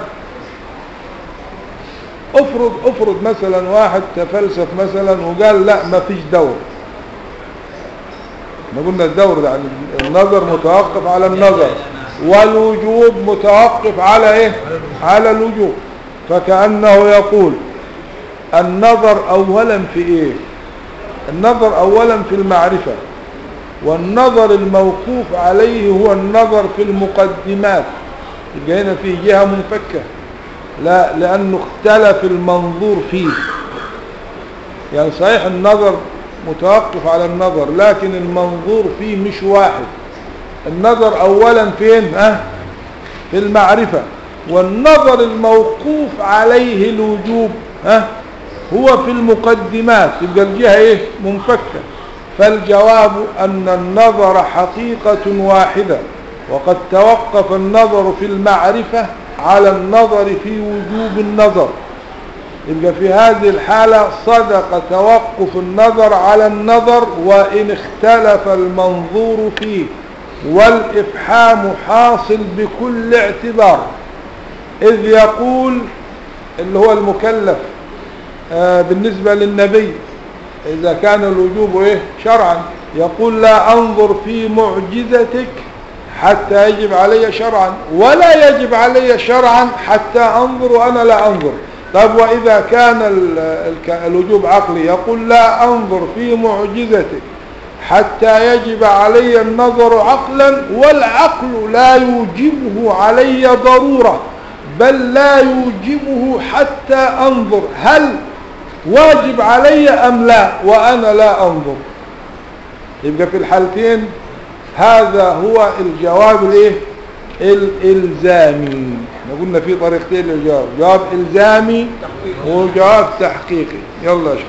افرض افرض مثلا واحد تفلسف مثلا وقال لا ما فيش دور. ما قلنا الدور ده يعني النظر متوقف على النظر والوجوب متوقف على ايه؟ على الوجوب. فكأنه يقول النظر اولا في ايه؟ النظر اولا في المعرفة، والنظر الموقوف عليه هو النظر في المقدمات. يبقى هنا في جهة منفكة، لا لأنه اختلف المنظور فيه. يعني صحيح النظر متوقف على النظر لكن المنظور فيه مش واحد. النظر أولا فين؟ أه؟ في المعرفة، والنظر الموقوف عليه الوجوب أه؟ هو في المقدمات، يبقى الجهة إيه منفكة. فالجواب أن النظر حقيقة واحدة، وقد توقف النظر في المعرفة على النظر في وجوب النظر. يبقى في هذه الحالة صدق توقف النظر على النظر وإن اختلف المنظور فيه، والإفحام حاصل بكل اعتبار. إذ يقول اللي هو المكلف آه بالنسبة للنبي إذا كان الوجوب إيه شرعا، يقول لا أنظر في معجزتك حتى يجب علي شرعا، ولا يجب علي شرعا حتى أنظر وأنا لا أنظر. طيب وإذا كان الوجوب عقلي، يقول لا أنظر في معجزتك حتى يجب علي النظر عقلا، والعقل لا يوجبه علي ضرورة، بل لا يوجبه حتى أنظر هل واجب علي أم لا وأنا لا أنظر. يبقى في الحالتين هذا هو الجواب الايه الإلزامي. احنا قلنا في طريقتين للجواب، جواب إلزامي وجواب تحقيقي. يلا يا شيخ.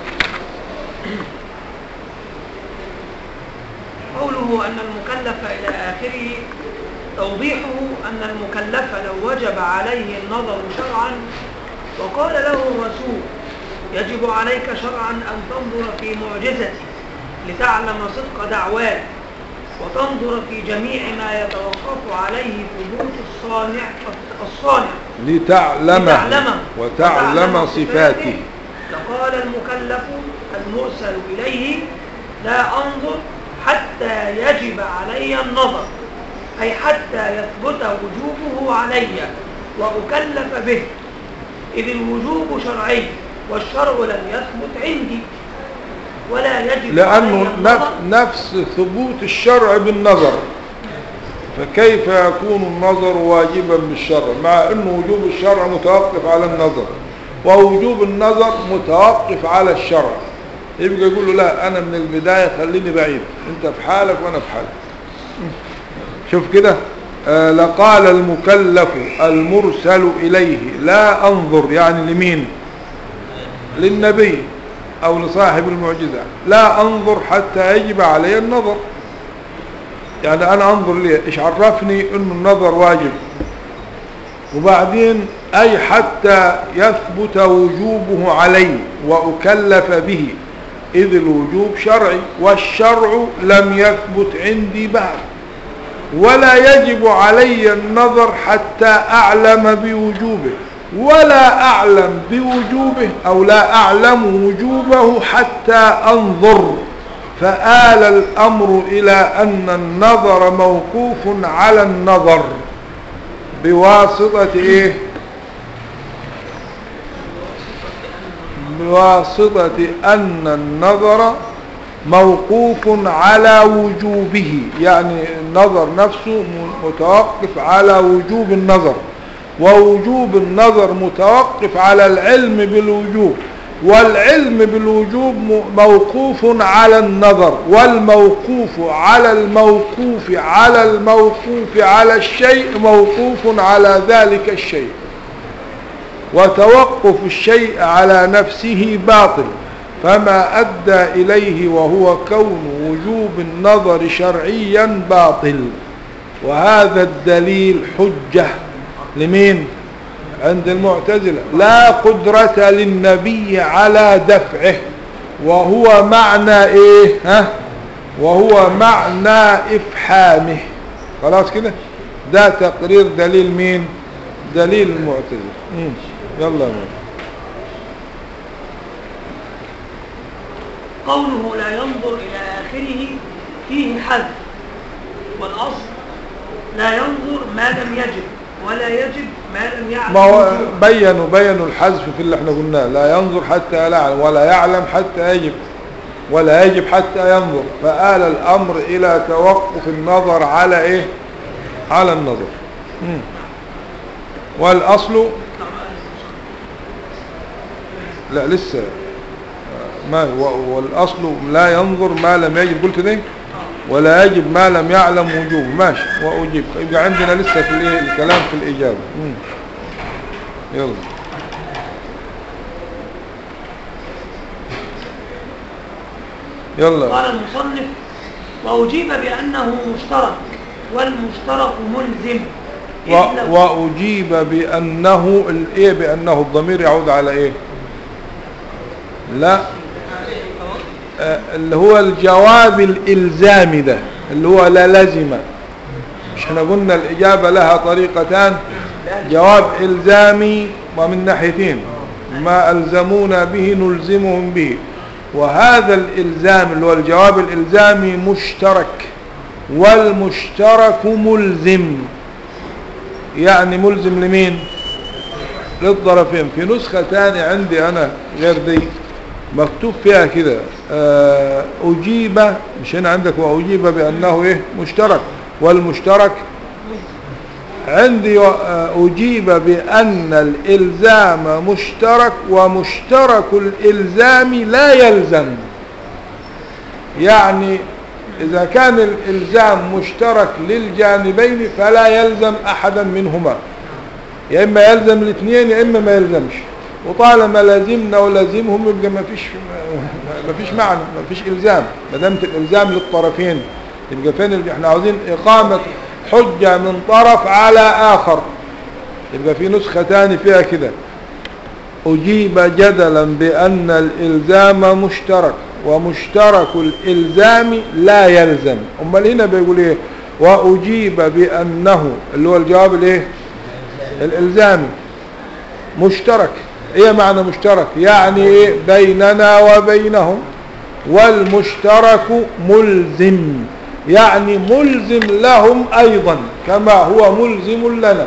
قوله أن المكلف إلى آخره توضيحه أن المكلف لو وجب عليه النظر شرعا وقال له الرسول يجب عليك شرعا أن تنظر في معجزتي لتعلم صدق دعواك، وتنظر في جميع ما يتوقف عليه ثبوت الصانع الصانع لتعلمه, لتعلمه وتعلم صفاته، لقال المكلف المرسل إليه لا أنظر حتى يجب علي النظر، أي حتى يثبت وجوبه علي وأكلف به، إذ الوجوب شرعي والشرع لم يثبت عندي ولا يجب لأنه نفس ثبوت الشرع بالنظر، فكيف يكون النظر واجبا بالشرع مع أنه وجوب الشرع متوقف على النظر ووجوب النظر متوقف على الشرع؟ يبقى يقول له لا أنا من البداية خليني بعيد، أنت في حالك وأنا في حالك. شوف كده آه لقال المكلف المرسل إليه لا أنظر، يعني لمين؟ للنبي أو لصاحب المعجزة، لا أنظر حتى يجب علي النظر. يعني أنا أنظر ليه؟ إيش عرفني أنه النظر واجب؟ وبعدين أي حتى يثبت وجوبه علي وأكلف به، إذ الوجوب شرعي والشرع لم يثبت عندي بعد، ولا يجب علي النظر حتى أعلم بوجوبه، ولا أعلم بوجوبه أو لا أعلم وجوبه حتى أنظر. فآل الأمر إلى أن النظر موقوف على النظر بواسطة إيه؟ بواسطة أن النظر موقوف على وجوبه، يعني النظر نفسه متوقف على وجوب النظر، ووجوب النظر متوقف على العلم بالوجوب، والعلم بالوجوب موقوف على النظر، والموقوف على الموقوف على الموقوف على الشيء موقوف على ذلك الشيء، وتوقف الشيء على نفسه باطل، فما أدى إليه وهو كون وجوب النظر شرعيا باطل. وهذا الدليل حجة لمين؟ عند المعتزلة. لا قدرة للنبي على دفعه، وهو معنى ايه؟ ها؟ وهو معنى افحامه. خلاص كده؟ ده تقرير دليل مين؟ دليل المعتزلة. يلا مين. قوله لا ينظر إلى آخره فيه حذف، والأصل لا ينظر ما لم يجب ولا يجب ما لم يعلم. ما هو بينوا بينوا الحذف في اللي احنا قلناه، لا ينظر حتى لا يعلم ولا يعلم حتى يجب ولا يجب حتى ينظر، فآل الأمر إلى توقف النظر على إيه؟ على النظر. مم. والأصل لا لسه ما والأصل لا ينظر ما لم يجب، قلت ده ولا يجب ما لم يعلم وجوب. ماشي وأجيب. يبقى عندنا لسه في الايه الكلام في الإجابة. مم. يلا يلا. قال المصنف: وأجيب بأنه مشترك والمشترك ملزم. و... وأجيب بأنه الإيه بأنه الضمير يعود على إيه؟ لا آه اللي هو الجواب الإلزامي ده اللي هو لا لازم. مش احنا قلنا الإجابة لها طريقتان، جواب إلزامي ومن ناحيتين ما ألزمونا به نلزمهم به، وهذا الإلزام اللي هو الجواب الإلزامي مشترك والمشترك ملزم. يعني ملزم لمين؟ للطرفين. في نسخة تانية عندي أنا غير دي مكتوب فيها كده أجيب، مش هنا عندك وأجيب بأنه إيه مشترك والمشترك، عندي أجيب بأن الإلزام مشترك ومشترك الإلزام لا يلزم. يعني إذا كان الإلزام مشترك للجانبين فلا يلزم أحدا منهما، يا إما يلزم الاثنين يا إما ما يلزمش. وطالما لازمنا ولازمهم يبقى ما فيش ما فيش معنى، ما فيش إلزام. ما دامت الإلزام للطرفين يبقى فين اللي احنا عاوزين؟ إقامة حجة من طرف على آخر. يبقى في نسخة تاني فيها كده أجيب جدلا بأن الإلزام مشترك ومشترك الإلزام لا يلزم. أمال هنا بيقول إيه؟ وأجيب بأنه اللي هو الجواب الإيه؟ الإلزامي مشترك. إيه معنى مشترك؟ يعني إيه؟ بيننا وبينهم. والمشترك ملزم، يعني ملزم لهم أيضا كما هو ملزم لنا،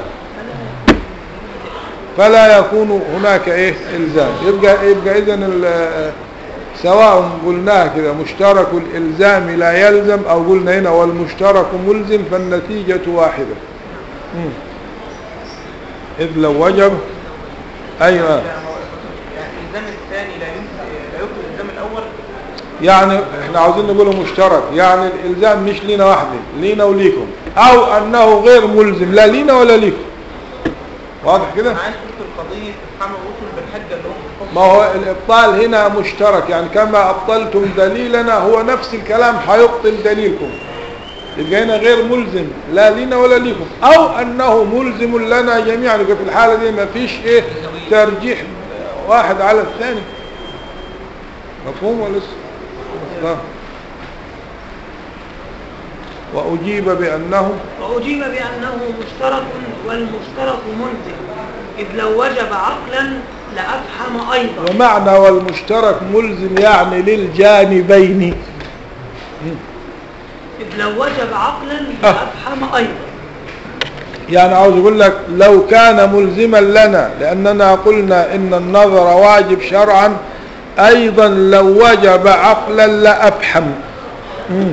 فلا يكون هناك إيه إلزام. يبقى, يبقى إذن سواء قلناها كده مشترك الإلزام لا يلزم أو قلنا هنا والمشترك ملزم فالنتيجة واحدة. مم. إذ لو وجب أيوة يعني الإلزام الثاني لا يمكن الإلزام الأول. يعني احنا عاوزين نقوله مشترك، يعني الإلزام مش لينا وحده، لينا وليكم، أو أنه غير ملزم لا لينا ولا ليكم. واضح كده؟ معانا قلت القضية تتحمل وصول بالحجة اللي هم ما هو الإبطال هنا مشترك، يعني كما أبطلتم دليلنا هو نفس الكلام هيبطل دليلكم. يبقى هنا غير ملزم لا لينا ولا ليكم، أو أنه ملزم لنا جميعا. يبقى في الحالة دي ما فيش إيه ترجيح واحد على الثاني. مفهوم ولا لسه؟ وأجيب بأنه وأجيب بأنه مشترك والمشترك ملزم، إذ لو وجب عقلا لأفحم أيضا. ومعنى والمشترك ملزم يعني للجانبين، إذ لو وجب عقلا لأفحم أيضا. يعني عاوز يقول لك لو كان ملزما لنا لأننا قلنا إن النظر واجب شرعا، أيضا لو وجب عقلا لأفحم. مم.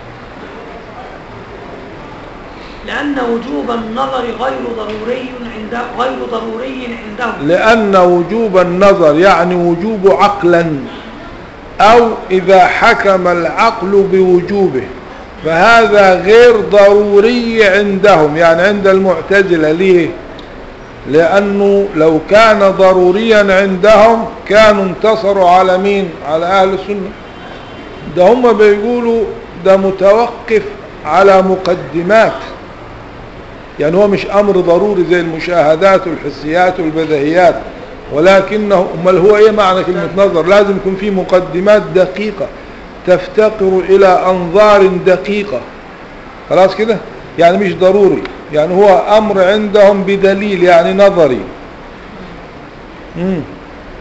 لأن وجوب النظر غير ضروري عند غير ضروري عندهم. لأن وجوب النظر يعني وجوب عقلا، أو إذا حكم العقل بوجوبه فهذا غير ضروري عندهم، يعني عند المعتزلة. ليه؟ لأنه لو كان ضروريا عندهم كانوا انتصروا على مين؟ على أهل السنة. ده هم بيقولوا ده متوقف على مقدمات، يعني هو مش أمر ضروري زي المشاهدات والحسيات والبديهيات، ولكنه امال هو ايه معنى كلمة نظر؟ لازم يكون في مقدمات دقيقة تفتقر إلى أنظار دقيقة. خلاص كده؟ يعني مش ضروري، يعني هو أمر عندهم بدليل، يعني نظري. مم.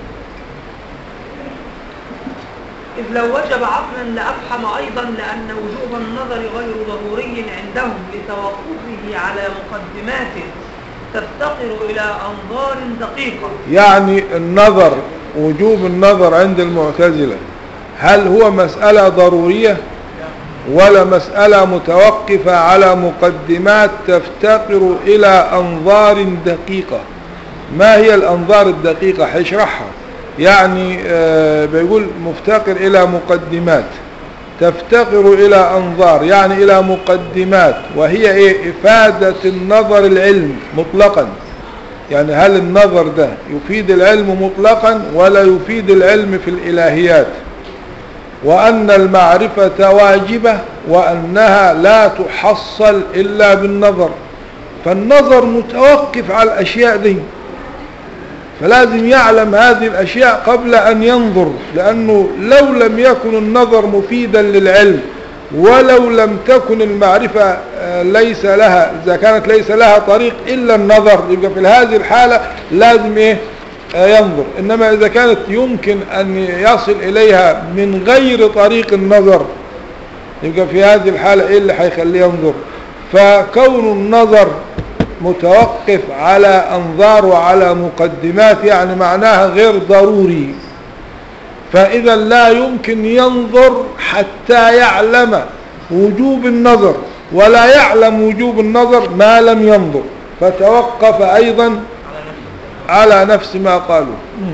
إذ لو وجب عقلا لأفحم أيضا، لأن وجوب النظر غير ضروري عندهم لتوقفه على مقدمات تفتقر إلى أنظار دقيقة. يعني النظر، وجوب النظر عند المعتزلة هل هو مسألة ضرورية ولا مسألة متوقفة على مقدمات تفتقر إلى أنظار دقيقة؟ ما هي الأنظار الدقيقة؟ هيشرحها. يعني آه بيقول مفتقر إلى مقدمات تفتقر إلى أنظار، يعني إلى مقدمات، وهي إيه؟ إفادة النظر العلم مطلقا. يعني هل النظر ده يفيد العلم مطلقا ولا يفيد العلم في الإلهيات؟ وأن المعرفة واجبة وأنها لا تحصل إلا بالنظر، فالنظر متوقف على الأشياء دي، فلازم يعلم هذه الأشياء قبل أن ينظر، لأنه لو لم يكن النظر مفيدا للعلم ولو لم تكن المعرفة ليس لها، إذا كانت ليس لها طريق إلا النظر، يبقى في هذه الحالة لازم إيه ينظر. إنما إذا كانت يمكن أن يصل إليها من غير طريق النظر، يبقى في هذه الحالة إيه اللي هيخليه ينظر؟ فكون النظر متوقف على أنظار وعلى مقدمات يعني معناها غير ضروري، فإذا لا يمكن ينظر حتى يعلم وجوب النظر، ولا يعلم وجوب النظر ما لم ينظر، فتوقف أيضا على نفس ما قالوا.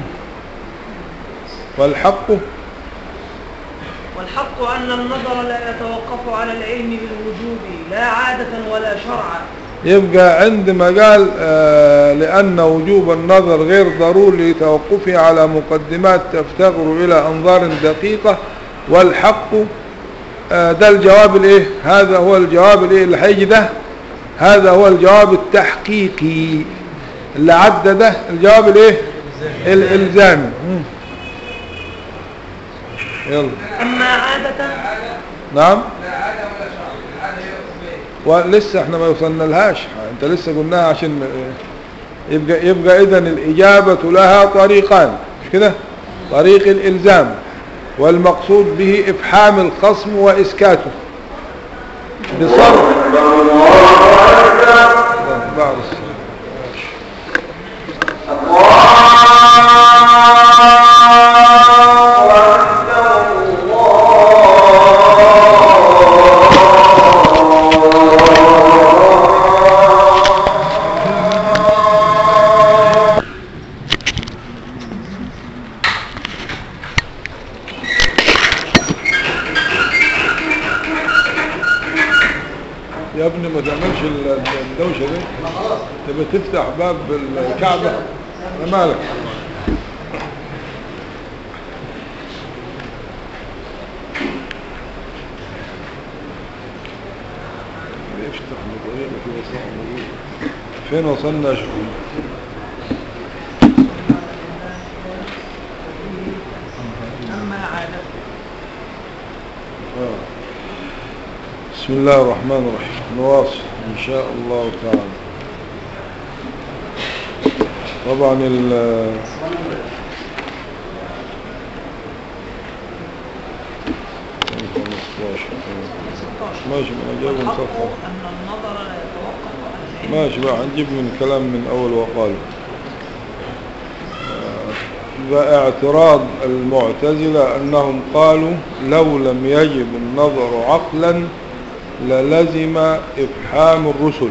والحق والحق أن النظر لا يتوقف على العلم بالوجوب لا عادة ولا شرعا. يبقى عندما قال آه لأن وجوب النظر غير ضروري لتوقفه على مقدمات تفتقر إلى أنظار دقيقة، والحق آه ده الجواب الايه، هذا هو الجواب الايه اللي هيجي ده، هذا هو الجواب التحقيقي اللي عدى ده، الجواب الايه الالزامي. يلا. أما عادة نعم ولسه احنا ما وصلنا لهاش، انت لسه قلناها عشان يبقى يبقى اذن الإجابة لها طريقان، مش كده؟ طريق الإلزام والمقصود به إفحام الخصم وإسكاته بصرف بعض يا ابني ما تعملش الدوشة دي، تبقى تفتح باب الكعبة مالك. يفتح بطريقة كده صح. فين وصلنا يا شيخ؟ أما عادة. بسم الله الرحمن الرحيم، نواصل إن شاء الله تعالى. طبعا ال ماشي من أجاب ونصفح ماشي بقى، هنجيب من كلام من أول وقال واعتراض المعتزلة أنهم قالوا لو لم يجب النظر عقلا للزم إفحام الرسل،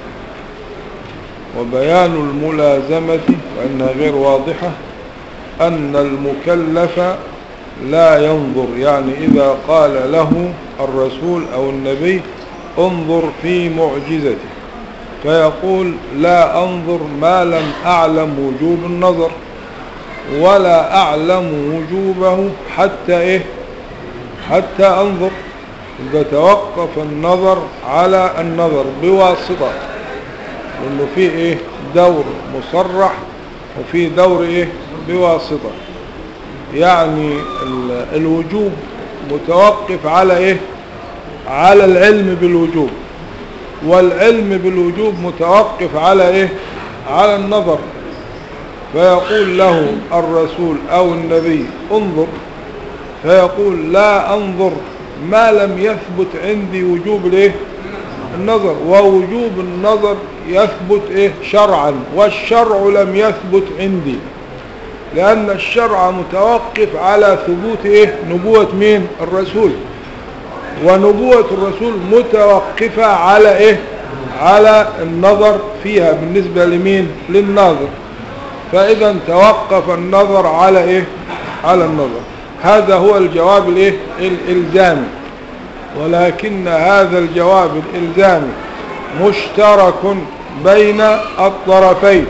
وبيان الملازمة وأنها غير واضحة أن المكلف لا ينظر، يعني إذا قال له الرسول أو النبي انظر في معجزته فيقول لا أنظر ما لم أعلم وجوب النظر ولا أعلم وجوبه حتى إيه حتى أنظر، يتوقف النظر على النظر بواسطة، لأنه فيه إيه دور مصرح وفيه دور إيه بواسطة، يعني الوجوب متوقف على إيه على العلم بالوجوب، والعلم بالوجوب متوقف على إيه على النظر، فيقول له الرسول أو النبي انظر فيقول لا أنظر ما لم يثبت عندي وجوب الايه النظر، ووجوب النظر يثبت ايه شرعا، والشرع لم يثبت عندي، لأن الشرع متوقف على ثبوت ايه نبوة مين الرسول، ونبوة الرسول متوقفة على ايه على النظر فيها بالنسبة لمين للناظر، فإذا توقف النظر على ايه على النظر. هذا هو الجواب الايه الالزامي، ولكن هذا الجواب الالزامي مشترك بين الطرفين،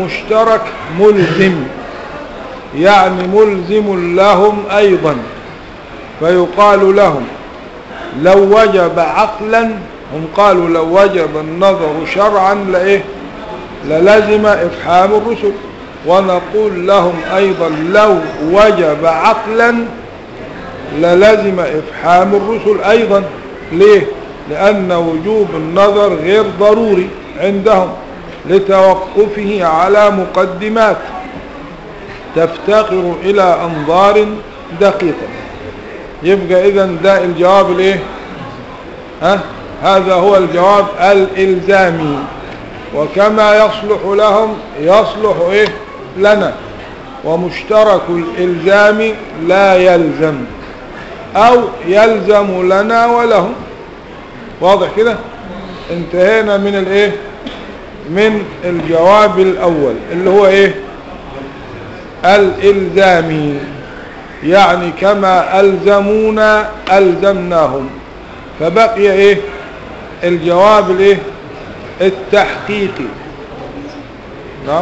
والمشترك ملزم، يعني ملزم لهم ايضا، فيقال لهم لو وجب عقلا، هم قالوا لو وجب النظر شرعا لإيه للزم إفحام الرسل، ونقول لهم أيضا لو وجب عقلا للزم إفحام الرسل أيضا. ليه؟ لأن وجوب النظر غير ضروري عندهم لتوقفه على مقدمات تفتقر إلى أنظار دقيقة. يبقى إذن ده الجواب الايه ها هذا هو الجواب الإلزامي، وكما يصلح لهم يصلح ايه لنا، ومشترك الإلزام لا يلزم أو يلزم لنا ولهم. واضح كده؟ انتهينا من الايه من الجواب الأول اللي هو ايه الإلزامي، يعني كما ألزمونا ألزمناهم. فبقي ايه الجواب الايه التحقيقي. نعم.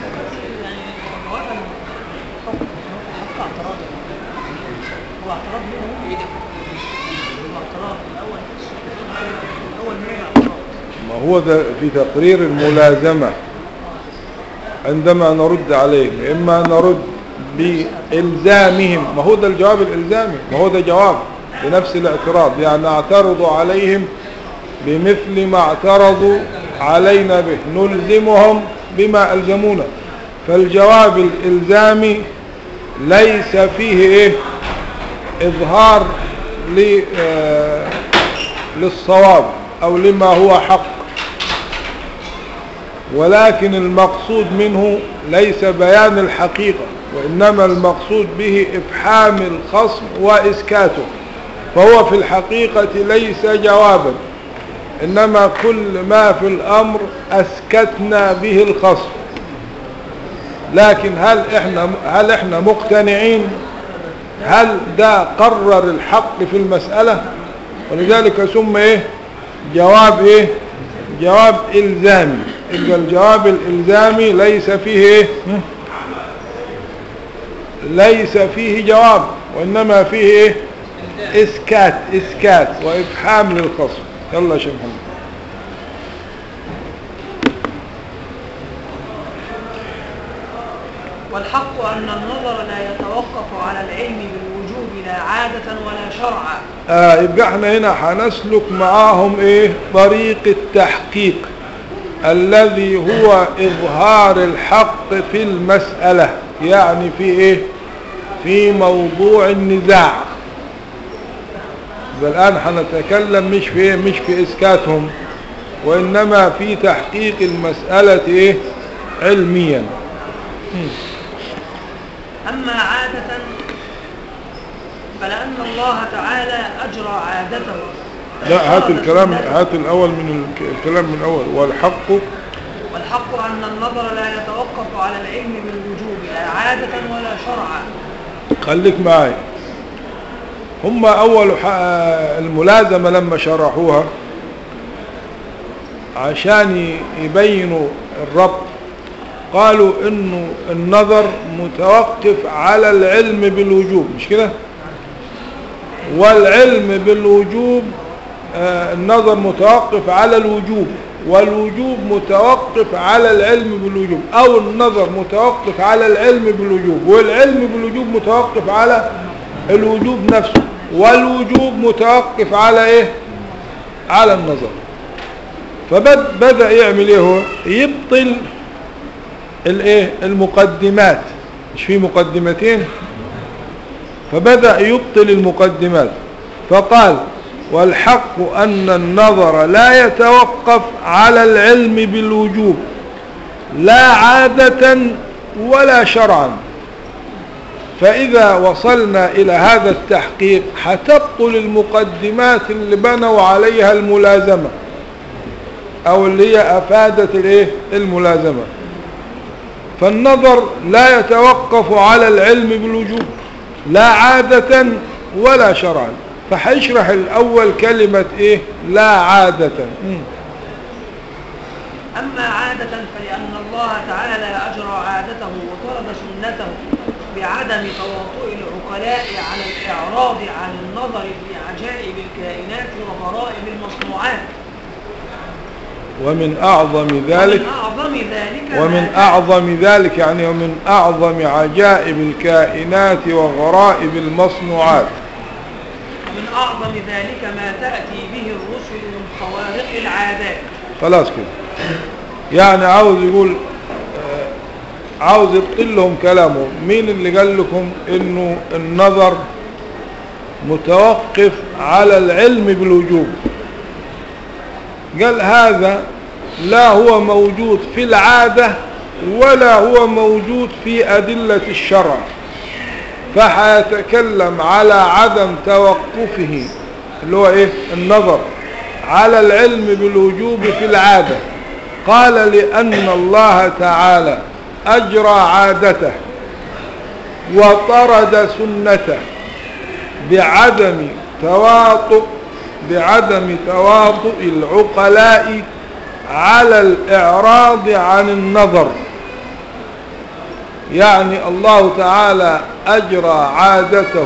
ما هو ده في تقرير الملازمة عندما نرد عليه، إما نرد بإلزامهم، ما هو ده الجواب الإلزامي، ما هو ده جواب بنفس الاعتراض، يعني نعترض عليهم بمثل ما اعترضوا علينا به، نلزمهم بما ألزمونا. فالجواب الإلزامي ليس فيه إيه إظهار للصواب أو لما هو حق، ولكن المقصود منه ليس بيان الحقيقة، وإنما المقصود به إفحام الخصم وإسكاته. فهو في الحقيقة ليس جوابا، إنما كل ما في الأمر أسكتنا به الخصم. لكن هل إحنا, هل إحنا مقتنعين؟ هل ده قرر الحق في المسألة؟ ولذلك ثم إيه جواب إيه جواب إلزامي. إذا الجواب الإلزامي ليس فيه إيه ليس فيه جواب، وإنما فيه إيه إسكات إسكات وإفحام للخصم. يلا يا شيخ محمد. والحق أن النظر لا يتوقف على العلم بالوجوب لا عادة ولا شرعا. آه يبقى احنا هنا هنسلك معاهم ايه طريق التحقيق الذي هو إظهار الحق في المسألة، يعني في ايه في موضوع النزاع. الآن هنتكلم مش في مش في إسكاتهم، وإنما في تحقيق المسألة إيه علميا. أما عادة فلأن الله تعالى أجرى عادته. لا هات الكلام هات الأول من الكلام من أول. والحق والحق أن النظر لا يتوقف على العلم بالوجوب لا عادة ولا شرعا. خليك معي. هم أول الملازمة لما شرحوها عشان يبينوا الربط قالوا إنه النظر متوقف على العلم بالوجوب، مش كده؟ والعلم بالوجوب آه النظر متوقف على الوجوب، والوجوب متوقف على العلم بالوجوب، أو النظر متوقف على العلم بالوجوب، والعلم بالوجوب متوقف على الوجوب نفسه، والوجوب متوقف على ايه على النظر. فبدأ يعمل ايه هو يبطل الايه المقدمات، مش في مقدمتين؟ فبدأ يبطل المقدمات فقال والحق أن النظر لا يتوقف على العلم بالوجوب لا عادة ولا شرعا. فإذا وصلنا إلى هذا التحقيق هتبطل المقدمات اللي بنوا عليها الملازمة أو اللي هي أفادت الايه الملازمة. فالنظر لا يتوقف على العلم بالوجوب لا عادة ولا شرعا. فهيشرح الأول كلمة إيه لا عادة. أما عادة فلأن الله تعالى أجرى عادته وطرد سنته بعدم تواطؤ العقلاء على الإعراض عن النظر في عجائب الكائنات وغرائب المصنوعات. ومن أعظم ذلك ومن أعظم ذلك ومن أعظم ذلك يعني ومن أعظم عجائب الكائنات وغرائب المصنوعات. ومن أعظم ذلك ما تأتي به الرسل من خوارق العادات. خلاص كده، يعني عاوز يقول عاوز يبطل لهم كلامه. مين اللي قال لكم انه النظر متوقف على العلم بالوجوب؟ قال هذا لا هو موجود في العادة ولا هو موجود في أدلة الشرع، فحيتكلم على عدم توقفه اللي هو ايه النظر على العلم بالوجوب في العادة. قال لأن الله تعالى أجرى عادته وطرد سنته بعدم تواطؤ بعدم تواطؤ العقلاء على الإعراض عن النظر. يعني الله تعالى أجرى عادته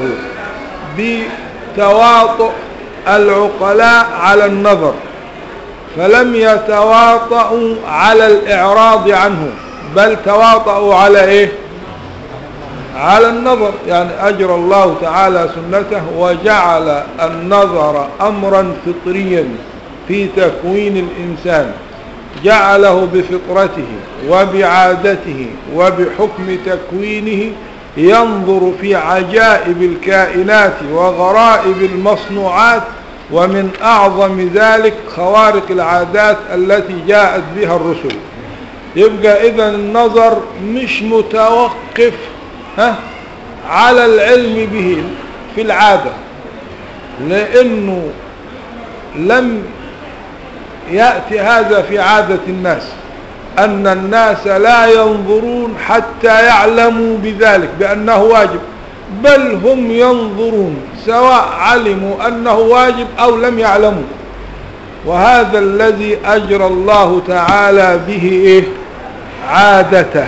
بتواطؤ العقلاء على النظر، فلم يتواطؤوا على الإعراض عنه، بل تواطؤوا على إيه؟ على النظر. يعني أجرى الله تعالى سنته وجعل النظر أمرا فطريا في تكوين الإنسان، جعله بفطرته وبعادته وبحكم تكوينه ينظر في عجائب الكائنات وغرائب المصنوعات. ومن أعظم ذلك خوارق العادات التي جاءت بها الرسل. يبقى إذن النظر مش متوقف ها على العلم به في العادة، لأنه لم يأتي هذا في عادة الناس، أن الناس لا ينظرون حتى يعلموا بذلك بأنه واجب، بل هم ينظرون سواء علموا أنه واجب أو لم يعلموا. وهذا الذي أجرى الله تعالى به إيه؟ عادته.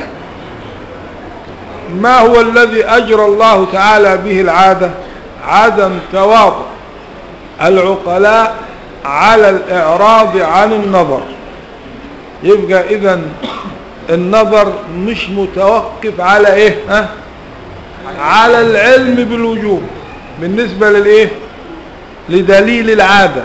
ما هو الذي أجرى الله تعالى به العادة؟ عدم تواطؤ العقلاء على الإعراض عن النظر. يبقى إذن النظر مش متوقف على إيه؟ ها؟ على العلم بالوجوب بالنسبة للإيه؟ لدليل العادة.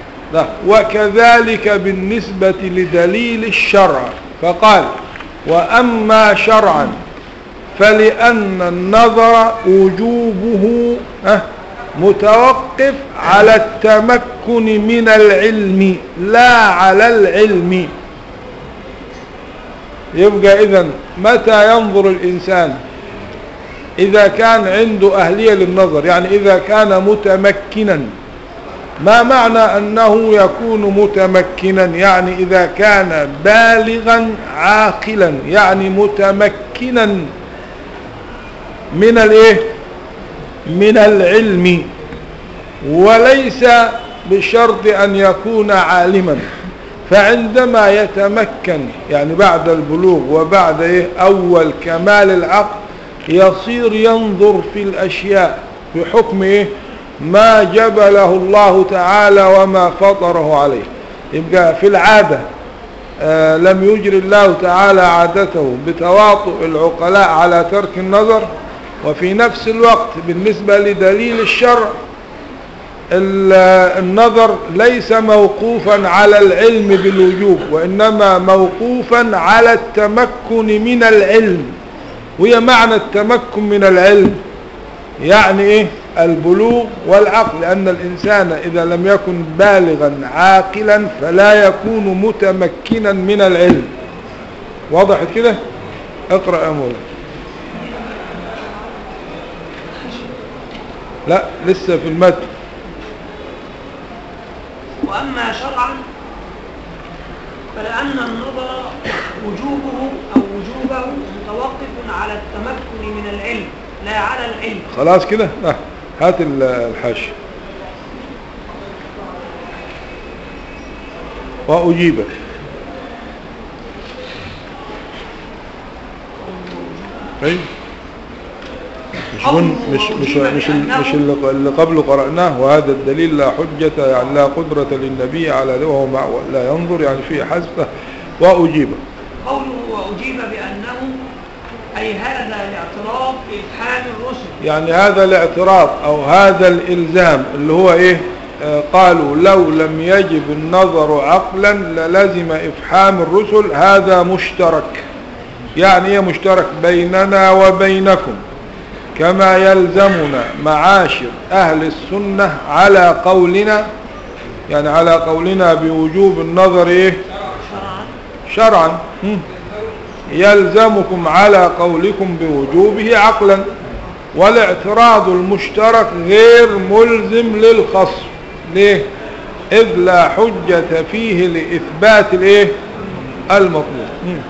وكذلك بالنسبة لدليل الشرع. فقال وأما شرعا فلأن النظر وجوبه متوقف على التمكن من العلم لا على العلم. يبقى إذن متى ينظر الإنسان؟ إذا كان عنده أهلية للنظر، يعني إذا كان متمكنا. ما معنى أنه يكون متمكنا؟ يعني إذا كان بالغا عاقلا، يعني متمكنا من الايه؟ من العلم، وليس بشرط أن يكون عالما. فعندما يتمكن يعني بعد البلوغ وبعد إيه؟ أول كمال العقل يصير ينظر في الأشياء بحكم إيه؟ ما جبله الله تعالى وما فطره عليه. يبقى في العادة آه لم يجري الله تعالى عادته بتواطؤ العقلاء على ترك النظر، وفي نفس الوقت بالنسبة لدليل الشرع النظر ليس موقوفا على العلم بالوجوب، وإنما موقوفا على التمكن من العلم. وهي معنى التمكن من العلم يعني إيه؟ البلوغ والعقل، لأن الإنسان إذا لم يكن بالغا عاقلا فلا يكون متمكنا من العلم. واضح كده؟ اقرأ يا مولانا. لا لسه في المتن. وأما شرعا فلأن النظر وجوبه أو وجوبه متوقف على التمكن من العلم لا على العلم. خلاص كده؟ اه هات الحاشية. وأجيبك. أي مش من مش مش مش, مش اللي اللي قبله قرأناه وهذا الدليل لا حجة يعني لا قدرة للنبي على ذلك وهو مع لا ينظر يعني فيه حذفه وأجيب. قوله وأجيب بأنه أي هذا الاعتراف بإفحام الرسل، يعني هذا الاعتراف أو هذا الإلزام اللي هو إيه آه قالوا لو لم يجب النظر عقلا للزم إفحام الرسل، هذا مشترك. يعني إيه مشترك؟ بيننا وبينكم كما يلزمنا معاشر أهل السنة على قولنا، يعني على قولنا بوجوب النظر إيه شرعا، يلزمكم على قولكم بوجوبه عقلا. والاعتراض المشترك غير ملزم للخصم. ليه؟ إذ لا حجة فيه لإثبات الإيه المطلوب.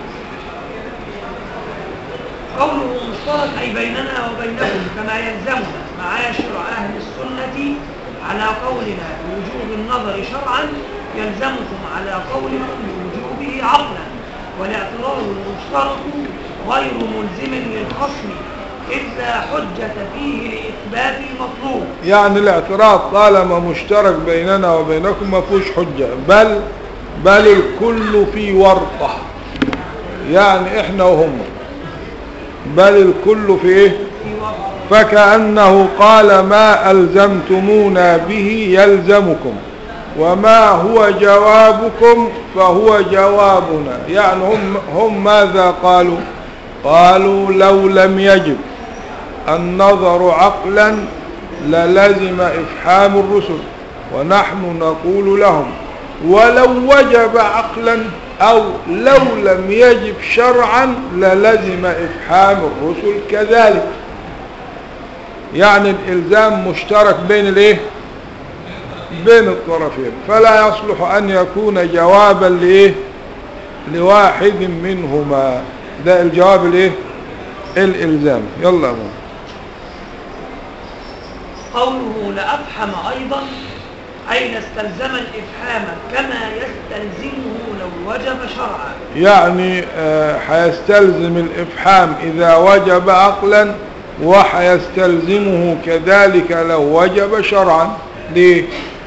قوله مشترك أي بيننا وبينكم كما يلزمنا معاشر أهل السنة على قولنا بوجوب النظر شرعا يلزمكم على قولكم بوجوبه عقلا. والاعتراض المشترك غير ملزم للخصم إذ لا حجة فيه لإثبات المطلوب. يعني الاعتراض طالما مشترك بيننا وبينكم ما فيهوش حجة، بل بل الكل في ورطة، يعني احنا وهم، بل الكل في ايه؟ فكأنه قال ما ألزمتمونا به يلزمكم وما هو جوابكم فهو جوابنا. يعني هم, هم ماذا قالوا؟ قالوا لو لم يجب النظر عقلا للزم إفحام الرسل، ونحن نقول لهم ولو وجب عقلا أو لو لم يجب شرعا للزم إفحام الرسل كذلك. يعني الإلزام مشترك بين الايه بين الطرفين، فلا يصلح أن يكون جوابا لإيه لواحد منهما. ده الجواب الايه الإلزام. يلا أمام. قوله لأفحم أيضا أي لاستلزم الإفحام كما يستلزمه لو وجب شرعا. يعني آه حيستلزم الإفحام إذا وجب عقلا وحيستلزمه كذلك لو وجب شرعا. ليه؟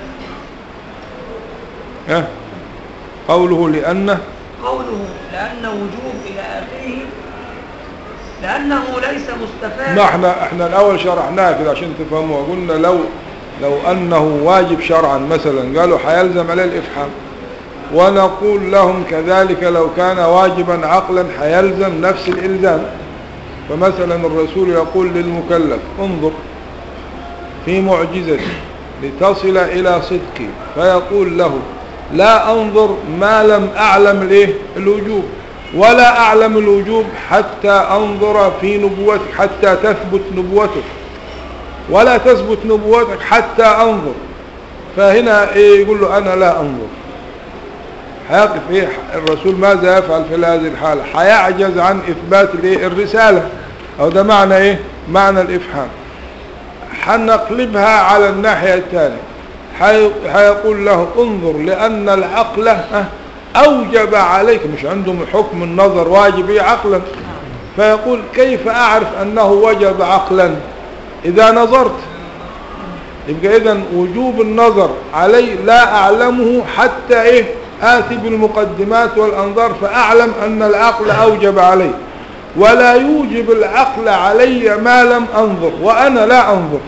ها؟ قوله لأنه قوله لأن وجوب إلى آخره لأنه ليس مستفاد. ما احنا احنا الأول شرحناه كده عشان تفهموا. قلنا لو لو أنه واجب شرعا مثلا قالوا حيلزم عليه الإفحام، ونقول لهم كذلك لو كان واجبا عقلا حيلزم نفس الإلزام. فمثلا الرسول يقول للمكلف انظر في معجزتي لتصل إلى صدقي، فيقول له لا أنظر ما لم أعلم الايه الوجوب، ولا أعلم الوجوب حتى أنظر في نبوتك حتى تثبت نبوتك، ولا تثبت نبوتك حتى أنظر. فهنا إيه يقول له أنا لا أنظر. حيقف إيه الرسول ماذا يفعل في هذه الحالة؟ حيعجز عن إثبات الإيه الرسالة، أو ده معنى إيه معنى الإفحام. حنقلبها على الناحية الثانية، حيقول له انظر لأن العقل أوجب عليك، مش عندهم حكم النظر واجب إيه عقلا، فيقول كيف أعرف أنه وجب عقلا إذا نظرت؟ يبقى إذن وجوب النظر علي لا أعلمه حتى إيه آتي بالمقدمات والأنظار فأعلم أن العقل أوجب علي، ولا يوجب العقل علي ما لم أنظر وأنا لا أنظر.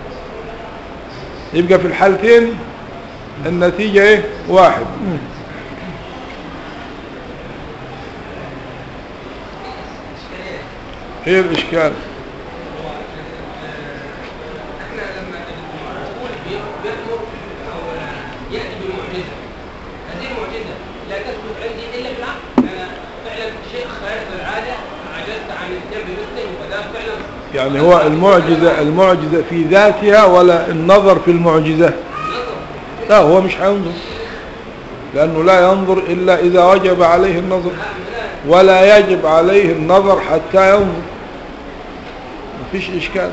يبقى في الحالتين النتيجة إيه واحد. ايه الاشكال؟ احنا لما نقول بيأمر او يأتي بالمعجزة، هذه المعجزة لا تثبت عندي الا بالعقل. انا فعلا شيء خارق العادة عجزت عن الاتيان بمثله وذا فعلا. يعني هو المعجزة المعجزة في ذاتها ولا النظر في المعجزة؟ لا هو مش هينظر، لأنه لا ينظر إلا إذا وجب عليه النظر، ولا يجب عليه النظر حتى ينظر. مفيش إشكال.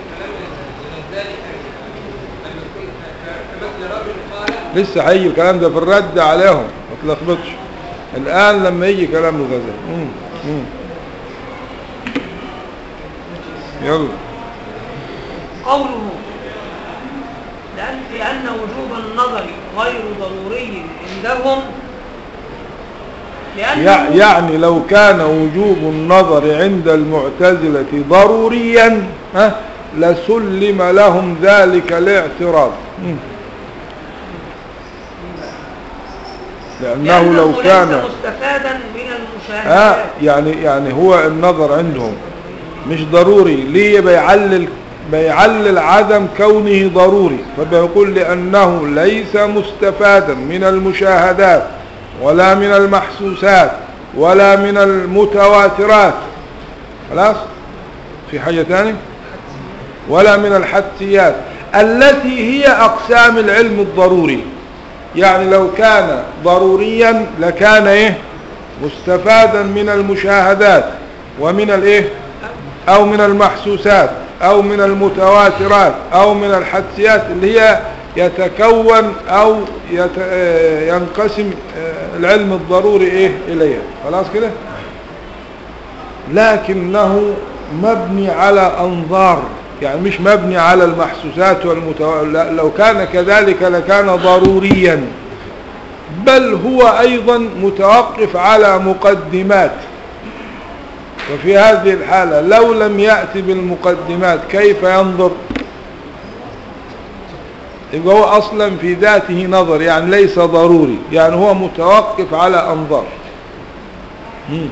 لسه هيجي الكلام ده في الرد عليهم، ما تلخبطش. الآن لما يجي كلام الغزالي. يلا قوله لأن, لأن وجوب النظر غير ضروري عندهم يع- يعني لو كان وجوب النظر عند المعتزلة ضروريا ها لسلم لهم ذلك الاعتراض م. لأنه لو ليس كان مستفادا من ها المشاهدات. يعني يعني هو النظر عندهم مش ضروري. ليه؟ بيعلل بيعلل عدم كونه ضروري، فبيقول لأنه ليس مستفادا من المشاهدات ولا من المحسوسات ولا من المتواترات. خلاص؟ في حاجة تانية؟ ولا من الحدسيات التي هي أقسام العلم الضروري. يعني لو كان ضروريا لكان إيه؟ مستفادا من المشاهدات ومن الإيه؟ أو من المحسوسات أو من المتواترات أو من الحدسيات اللي هي يتكون أو يت... ينقسم العلم الضروري إيه إليها. خلاص كده؟ لكنه مبني على أنظار، يعني مش مبني على المحسوسات والمتواترات. لو كان كذلك لكان ضروريا، بل هو أيضا متوقف على مقدمات. وفي هذه الحالة لو لم يأتي بالمقدمات كيف ينظر؟ يبقى هو أصلا في ذاته نظر، يعني ليس ضروري، يعني هو متوقف على أنظار. مم.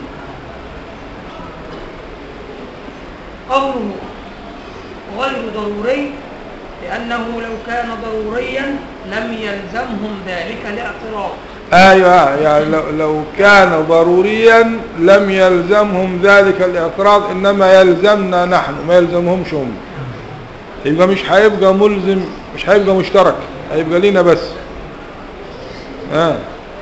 قوله غير ضروري لأنه لو كان ضروريا لم يلزمهم ذلك الاعتراض. ايوه، يعني لو, لو كان ضروريا لم يلزمهم ذلك الاعتراض، انما يلزمنا نحن، ما يلزمهمش هم. يبقى مش هيبقى ملزم، مش هيبقى مشترك، هيبقى لينا بس. اه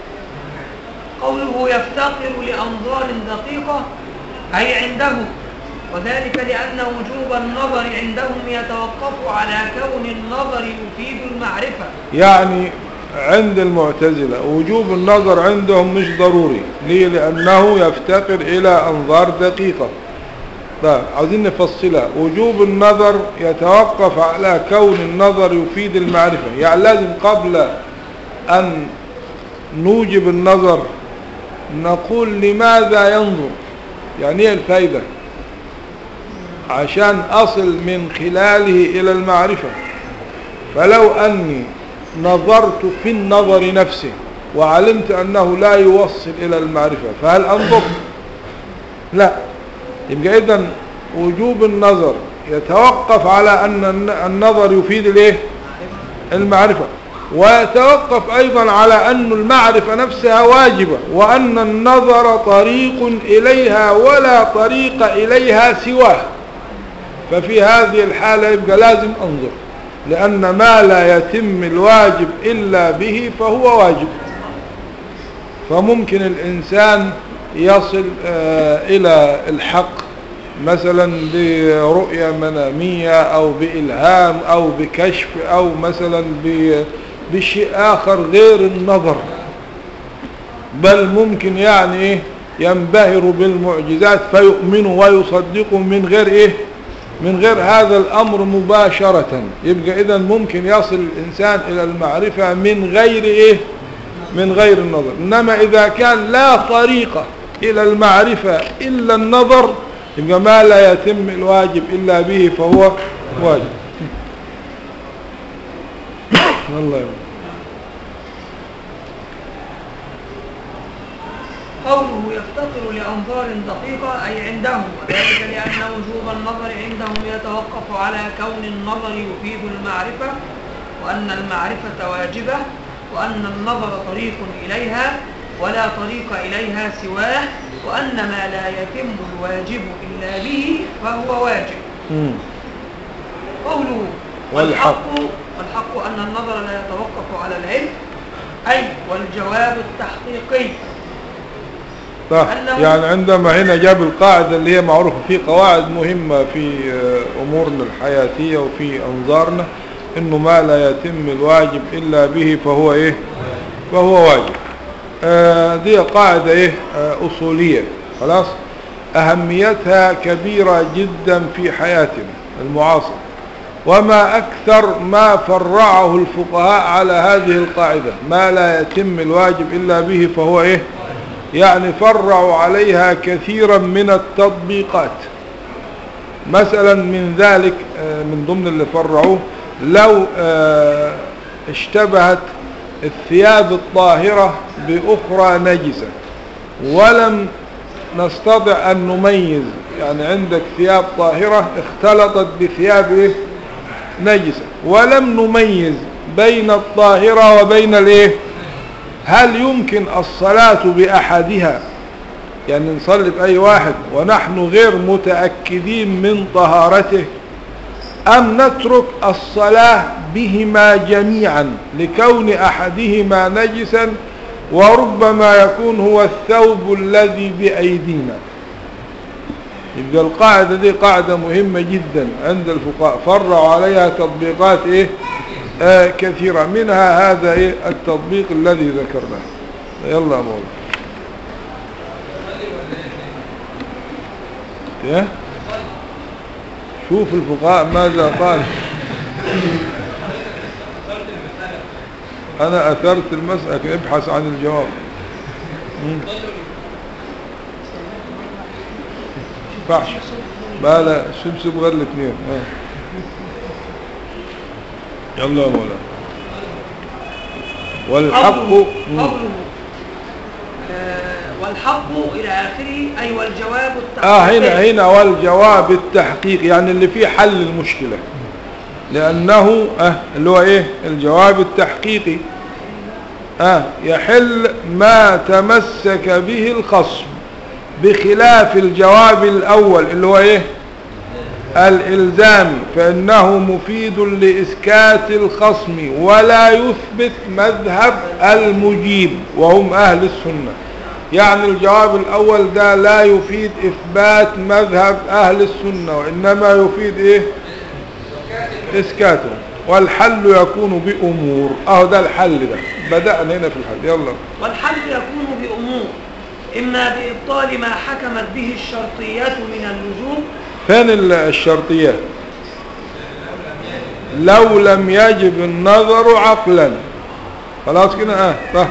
قوله يفتقر لأنظار دقيقة أي عندهم، وذلك لأن وجوب النظر عندهم يتوقف على كون النظر يفيد المعرفة. يعني عند المعتزلة وجوب النظر عندهم مش ضروري. ليه؟ لأنه يفتقر إلى أنظار دقيقة. طيب عاوزين نفصلها. وجوب النظر يتوقف على كون النظر يفيد المعرفة، يعني لازم قبل أن نوجب النظر نقول لماذا ينظر، يعني ايه الفايدة، عشان أصل من خلاله إلى المعرفة. فلو أني نظرت في النظر نفسه وعلمت أنه لا يوصل إلى المعرفة فهل أنظر؟ لا. يبقى إذن وجوب النظر يتوقف على أن النظر يفيد الايه؟ المعرفة، ويتوقف أيضا على أن المعرفة نفسها واجبة، وأن النظر طريق إليها ولا طريق إليها سواه. ففي هذه الحالة يبقى لازم أنظر، لأن ما لا يتم الواجب إلا به فهو واجب. فممكن الإنسان يصل إلى الحق مثلا برؤية منامية أو بإلهام أو بكشف أو مثلا بشيء آخر غير النظر، بل ممكن يعني ينبهر بالمعجزات فيؤمن ويصدق من غير إيه من غير هذا الأمر مباشرة. يبقى إذن ممكن يصل الإنسان إلى المعرفة من غير إيه من غير النظر. إنما إذا كان لا طريقة إلى المعرفة إلا النظر يبقى ما لا يتم الواجب إلا به فهو واجب. والله يبقى. قوله يفتقر لأنظار دقيقة أي عندهم، وذلك لأن وجوب النظر عندهم يتوقف على كون النظر يفيد المعرفة، وأن المعرفة واجبة، وأن النظر طريق إليها ولا طريق إليها سواه، وأن ما لا يتم الواجب إلا به فهو واجب. مم. قوله والحق والحق أن النظر لا يتوقف على العلم أي والجواب التحقيقي. صح. يعني عندما هنا جاب القاعدة اللي هي معروفة في قواعد مهمة في أمورنا الحياتية وفي أنظارنا، إنه ما لا يتم الواجب إلا به فهو إيه فهو واجب. آه دي قاعدة إيه آه أصولية. خلاص. أهميتها كبيرة جدا في حياتنا المعاصرة، وما أكثر ما فرعه الفقهاء على هذه القاعدة، ما لا يتم الواجب إلا به فهو إيه؟ يعني فرعوا عليها كثيرا من التطبيقات. مثلا من ذلك من ضمن اللي فرعوه، لو اشتبهت الثياب الطاهرة بأخرى نجسة ولم نستطع أن نميز، يعني عندك ثياب طاهرة اختلطت بثياب إيه؟ نجسة ولم نميز بين الطاهرة وبين الإيه؟ هل يمكن الصلاة بأحدها، يعني نصلي بأي واحد ونحن غير متأكدين من طهارته، أم نترك الصلاة بهما جميعا لكون أحدهما نجسا وربما يكون هو الثوب الذي بأيدينا؟ يبقى القاعدة دي قاعدة مهمة جدا عند الفقهاء، فرعوا عليها تطبيقات إيه؟ آه كثيرة، منها هذا إيه؟ التطبيق الذي ذكرناه. يلا يا مولانا. إيه؟ شوف الفقهاء ماذا قال. أنا أثرت المسألة، ابحث عن الجواب. فعش ما لا سبسب غير الاثنين. يلا يا مولانا. والحق قوله والحق إلى آخره، أي والجواب التحقيقي. آه هنا هنا والجواب التحقيق، يعني اللي فيه حل المشكلة، لأنه آه اللي هو إيه؟ الجواب التحقيقي آه يحل ما تمسك به الخصم، بخلاف الجواب الأول اللي هو إيه؟ الإلزام، فإنه مفيد لإسكات الخصم ولا يثبت مذهب المجيب وهم أهل السنة. يعني الجواب الأول ده لا يفيد إثبات مذهب أهل السنة، وإنما يفيد إيه؟ إسكاته، والحل يكون بأمور. أهو ده الحل، ده بدأنا هنا في الحل. يلا. والحل يكون بأمور، إما بإبطال ما حكمت به الشرطيات من اللزوم. فين الشرطيات؟ لو لم يجب النظر عقلا، خلاص كده. اه صح.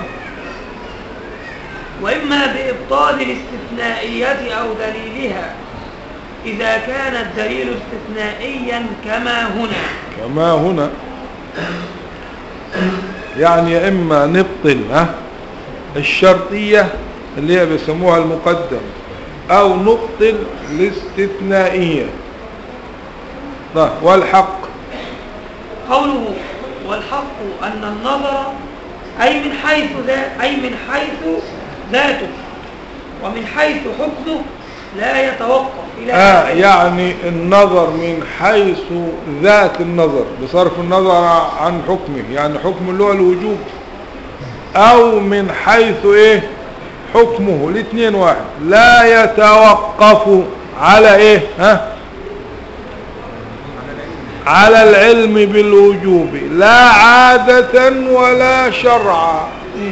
وإما بإبطال الاستثنائية أو دليلها، إذا كان الدليل استثنائيا كما هنا. كما هنا يعني يا إما نبطل ها الشرطية اللي هي بيسموها المقدم، أو نبطل الاستثنائية. طيب. والحق قوله والحق أن النظر أي من حيث ذا أي من حيث ذاته ومن حيث حكمه لا يتوقف إلى آه يعني النظر من حيث ذات النظر بصرف النظر عن حكمه، يعني حكم اللي هو الوجوب، أو من حيث إيه حكمه، الاثنين واحد، لا يتوقف على إيه ها على العلم بالوجوب لا عادة ولا شرعا.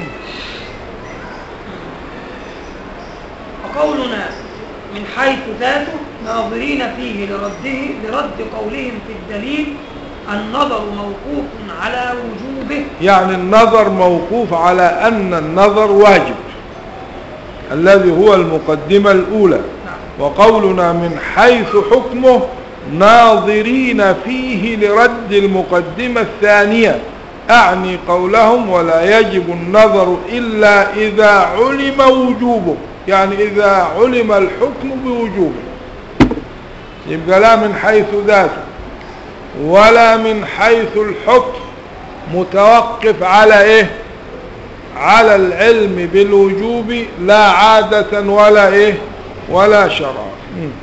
وقولنا من حيث ذاته ناظرين فيه لرده لرد قولهم في الدليل النظر موقوف على وجوبه، يعني النظر موقوف على أن النظر واجب الذي هو المقدمة الأولى. وقولنا من حيث حكمه ناظرين فيه لرد المقدمة الثانية، أعني قولهم ولا يجب النظر إلا إذا علم وجوبه، يعني إذا علم الحكم بوجوبه. يبقى لا من حيث ذاته ولا من حيث الحكم متوقف على إيه على العلم بالوجوب لا عادة ولا إيه ولا شرعا.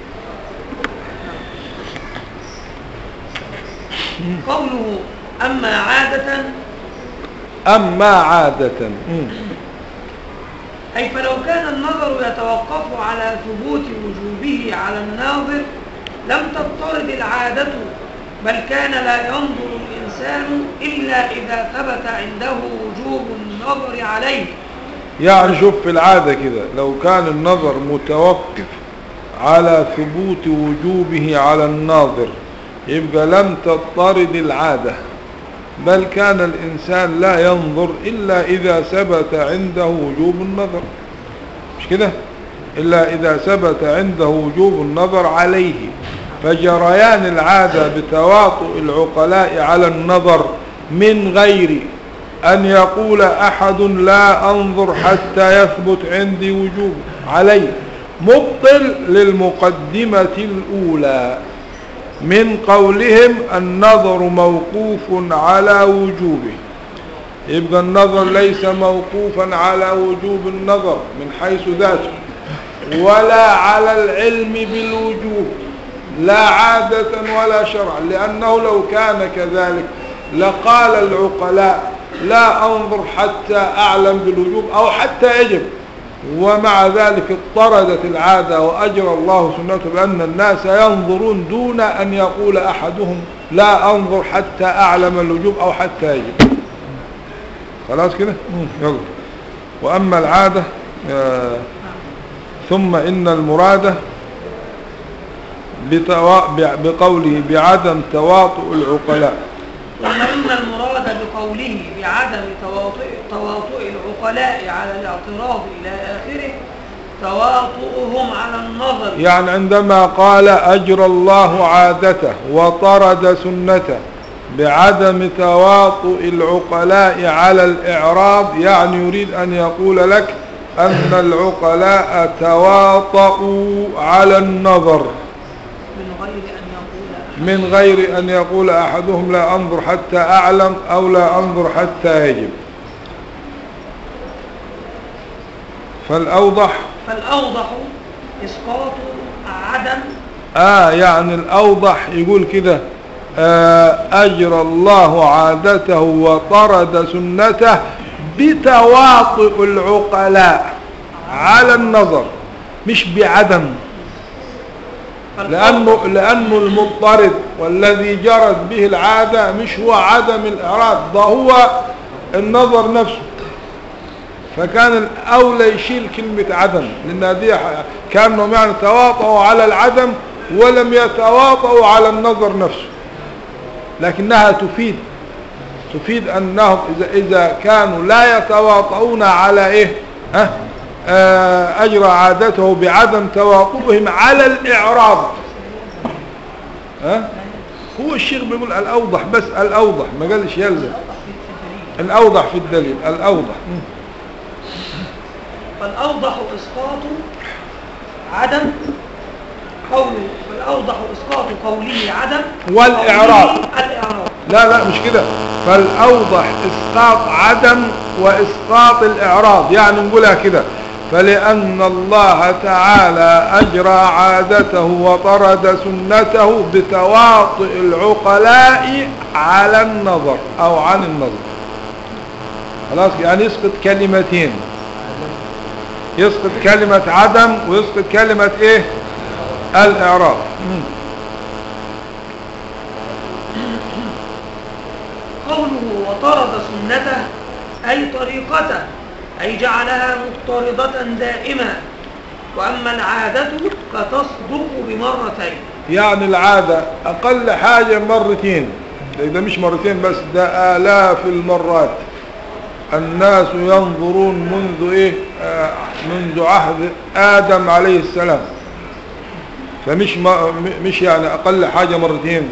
قوله أما عادة أما عادة أي فلو كان النظر يتوقف على ثبوت وجوبه على الناظر لم تضطرد العادة، بل كان لا ينظر الإنسان إلا إذا ثبت عنده وجوب النظر عليه. يعني شوف في العادة كده، لو كان النظر متوقف على ثبوت وجوبه على الناظر يبقى لم تضطرد العادة، بل كان الإنسان لا ينظر إلا إذا ثبت عنده وجوب النظر، مش كده؟ إلا إذا ثبت عنده وجوب النظر عليه. فجريان العادة بتواطؤ العقلاء على النظر من غير أن يقول أحد لا أنظر حتى يثبت عندي وجوب عليه مبطل للمقدمة الأولى من قولهم النظر موقوف على وجوبه. يبقى النظر ليس موقوفا على وجوب النظر من حيث ذاته، ولا على العلم بالوجوب، لا عادة ولا شرعا، لأنه لو كان كذلك لقال العقلاء لا أنظر حتى أعلم بالوجوب أو حتى يجب، ومع ذلك اضطردت العادة وأجرى الله سنته بأن الناس ينظرون دون أن يقول أحدهم لا أنظر حتى أعلم الوجوب أو حتى يجب. خلاص كده؟ يلا. وأما العادة آه ثم إن المراد بقوله بعدم تواطؤ العقلاء، ثم إن المراد بقوله بعدم تواطؤ, تواطؤ العقلاء على الاعتراض إلى آخره تواطؤهم على النظر. يعني عندما قال أجرى الله عادته وطرد سنته بعدم تواطؤ العقلاء على الإعراض، يعني يريد أن يقول لك أن العقلاء تواطؤوا على النظر من غير أن يقول أحدهم لا أنظر حتى أعلم أو لا أنظر حتى يجب. فالأوضح فالأوضح إسقاط عدم آه يعني الأوضح يقول كده آه أجرى الله عادته وطرد سنته بتواطؤ العقلاء على النظر مش بعدم، لأنه, لأنه المضطرد والذي جرت به العادة مش هو عدم الإعراض، ده هو النظر نفسه. فكان الأولى يشيل كلمة عدم، لأن دي كانوا يعني تواطؤوا على العدم ولم يتواطؤوا على النظر نفسه، لكنها تفيد تفيد أنهم إذا, إذا كانوا لا يتواطؤون على إيه ها آه أجرى عادته بعدم تواطؤهم على الإعراض. ها هو الشيخ بيقول الأوضح، بس الأوضح ما قالش يلزم، الأوضح في الدليل الأوضح. فالأوضح إسقاط عدم قوله، فالأوضح إسقاط قوله عدم والإعراض. الإعراض لا لا مش كده، فالأوضح إسقاط عدم وإسقاط الإعراض، يعني نقولها كده فلأن الله تعالى أجرى عادته وطرد سنته بتواطؤ العقلاء على النظر أو عن النظر. خلاص، يعني يسقط كلمتين، يسقط كلمة عدم ويسقط كلمة ايه الإعراض. قوله وطرد سنته أي طريقته، أي جعلها مضطردة دائما. وأما العادة فتصدق بمرتين، يعني العادة أقل حاجة مرتين، إذا مش مرتين بس ده آلاف المرات. الناس ينظرون منذ إيه آه منذ عهد آدم عليه السلام، فمش ما مش يعني أقل حاجة مرتين،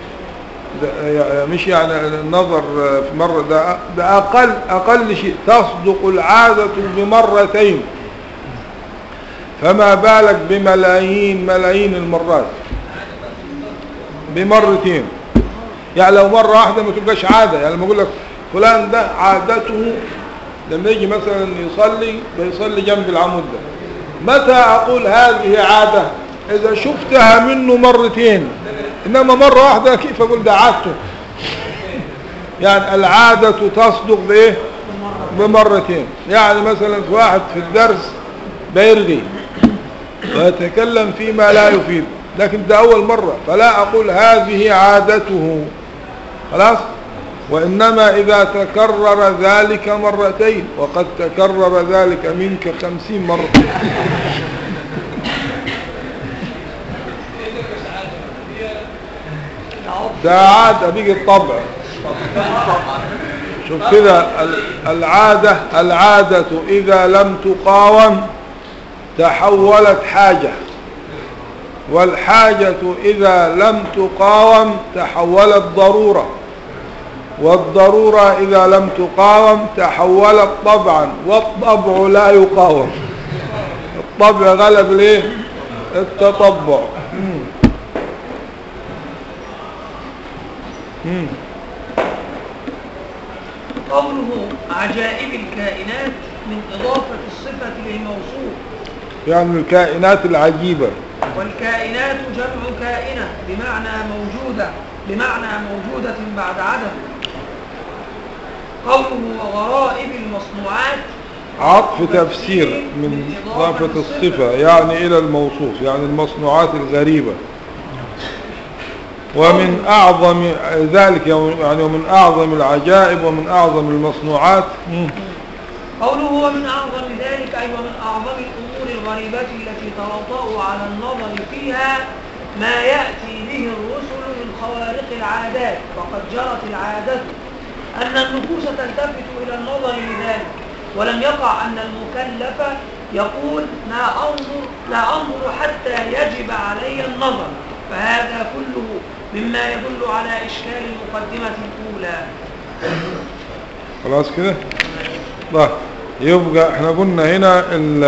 مش يعني النظر في مرة، ده, ده أقل أقل شيء تصدق العادة بمرتين، فما بالك بملايين ملايين المرات بمرتين. يعني لو مرة واحدة ما تبقاش عادة، يعني لما أقول لك فلان ده عادته لما يجي مثلا يصلي بيصلي جنب العمود ده، متى أقول هذه عادة؟ إذا شفتها منه مرتين، إنما مرة واحدة كيف أقول ده عادته؟ يعني العادة تصدق بإيه؟ بمرتين. يعني مثلا في واحد في الدرس بيرغي ويتكلم فيما لا يفيد، لكن ده أول مرة، فلا أقول هذه عادته، خلاص. وإنما إذا تكرر ذلك مرتين، وقد تكرر ذلك منك خمسين مرة. ساعات بيجي الطبع. شوف كده العادة العادة إذا لم تقاوم تحولت حاجة، والحاجة إذا لم تقاوم تحولت ضرورة، والضرورة إذا لم تقاوم تحولت طبعا، والطبع لا يقاوم. الطبع غلب ليه؟ التطبع. مم. قوله عجائب الكائنات من إضافة الصفة للموصوف، يعني الكائنات العجيبة. والكائنات جمع كائنة بمعنى موجودة، بمعنى موجودة بعد عدم. قوله وغرائب المصنوعات عطف تفسير من إضافة الصفة يعني إلى الموصوف، يعني المصنوعات الغريبة. ومن أعظم ذلك يعني ومن أعظم العجائب ومن أعظم المصنوعات. قوله ومن أعظم ذلك أي ومن أعظم الأمور الغريبة التي ترطأ على النظر فيها ما يأتي به الرسل من خوارق العادات، وقد جرت العادة أن النفوس تلتفت إلى النظر لذلك، ولم يقع أن المكلف يقول لا أنظر, لا أنظر حتى يجب علي النظر، فهذا كله مما يدل على إشكال المقدمة الأولى. خلاص كده؟ طيب يبقى احنا قلنا هنا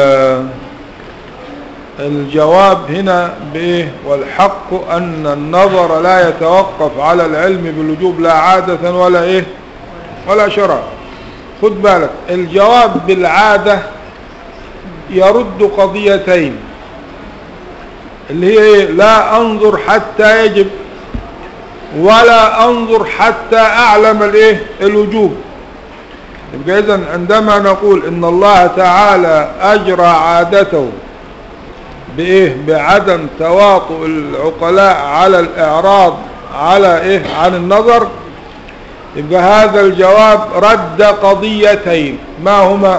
الجواب هنا بايه؟ والحق ان النظر لا يتوقف على العلم بالوجوب لا عادة ولا ايه ولا شرع. خد بالك الجواب بالعادة يرد قضيتين اللي هي ايه؟ لا انظر حتى يجب ولا انظر حتى اعلم الايه الوجوب. يبقى إذن عندما نقول إن الله تعالى أجرى عادته بإيه؟ بعدم تواطؤ العقلاء على الإعراض على إيه؟ عن النظر، يبقى هذا الجواب رد قضيتين. ما هما؟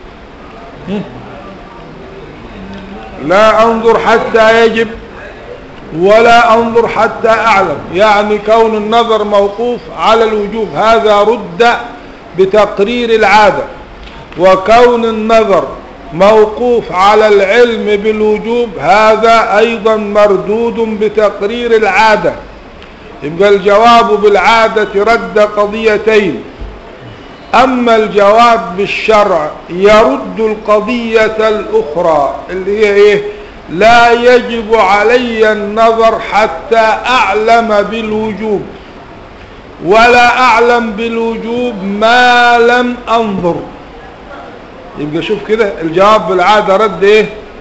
لا أنظر حتى يجب ولا أنظر حتى أعلم، يعني كون النظر موقوف على الوجوب هذا رد بتقرير العادة، وكون النظر موقوف على العلم بالوجوب هذا أيضا مردود بتقرير العادة. يبقى الجواب بالعادة رد قضيتين، أما الجواب بالشرع يرد القضية الأخرى اللي هي إيه؟ لا يجب علي النظر حتى أعلم بالوجوب، ولا أعلم بالوجوب ما لم أنظر. يبقى شوف كده الجواب بالعادة رد إيه؟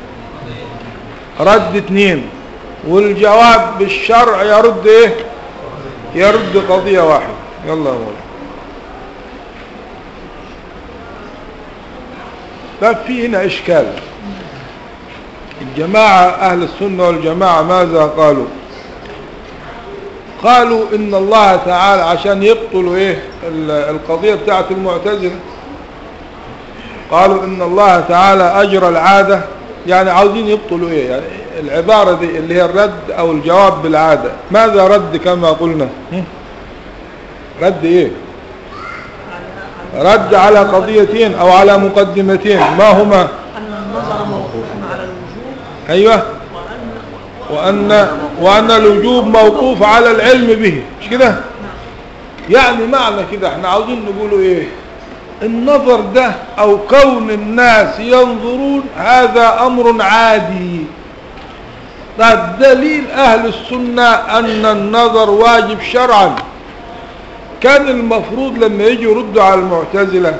رد اتنين، والجواب بالشرع يرد إيه؟ يرد قضية واحدة. يلا يا مولانا. طب في هنا إشكال. الجماعة أهل السنة والجماعة ماذا قالوا؟ قالوا إن الله تعالى عشان يبطلوا إيه القضية بتاعة المعتزلة، قالوا إن الله تعالى أجرى العادة، يعني عاوزين يبطلوا إيه؟ يعني العبارة دي اللي هي الرد أو الجواب بالعادة، ماذا رد كما قلنا؟ رد إيه؟ رد على قضيتين أو على مقدمتين، ما هما؟ أن النظر موقوف على الوجوب، أيوة، وأن, وأن الوجوب موقوف على العلم به، مش كده؟ يعني معنى كده احنا عاوزين نقولوا ايه؟ النظر ده او كون الناس ينظرون هذا امر عادي. طيب دليل اهل السنة ان النظر واجب شرعا. كان المفروض لما يجوا يردوا على المعتزلة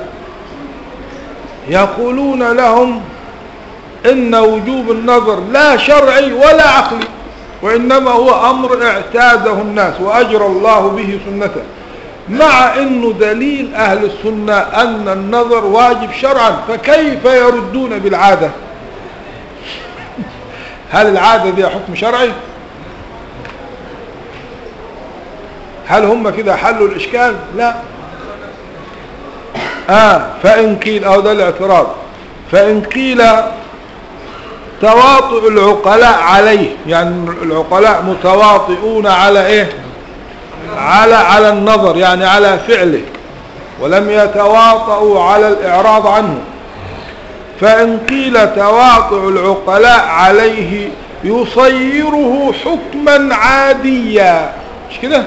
يقولون لهم إن وجوب النظر لا شرعي ولا عقلي، وإنما هو أمر اعتاده الناس وأجرى الله به سنته، مع أنه دليل أهل السنة أن النظر واجب شرعا، فكيف يردون بالعادة؟ هل العادة دي حكم شرعي؟ هل هم كده حلوا الإشكال؟ لا. آه فإن قيل، أو ده الاعتراض، فإن قيل تواطؤ العقلاء عليه، يعني العقلاء متواطئون على ايه؟ على على النظر يعني على فعله، ولم يتواطؤوا على الإعراض عنه. فإن قيل تواطؤ العقلاء عليه يصيره حكما عاديا، مش كده؟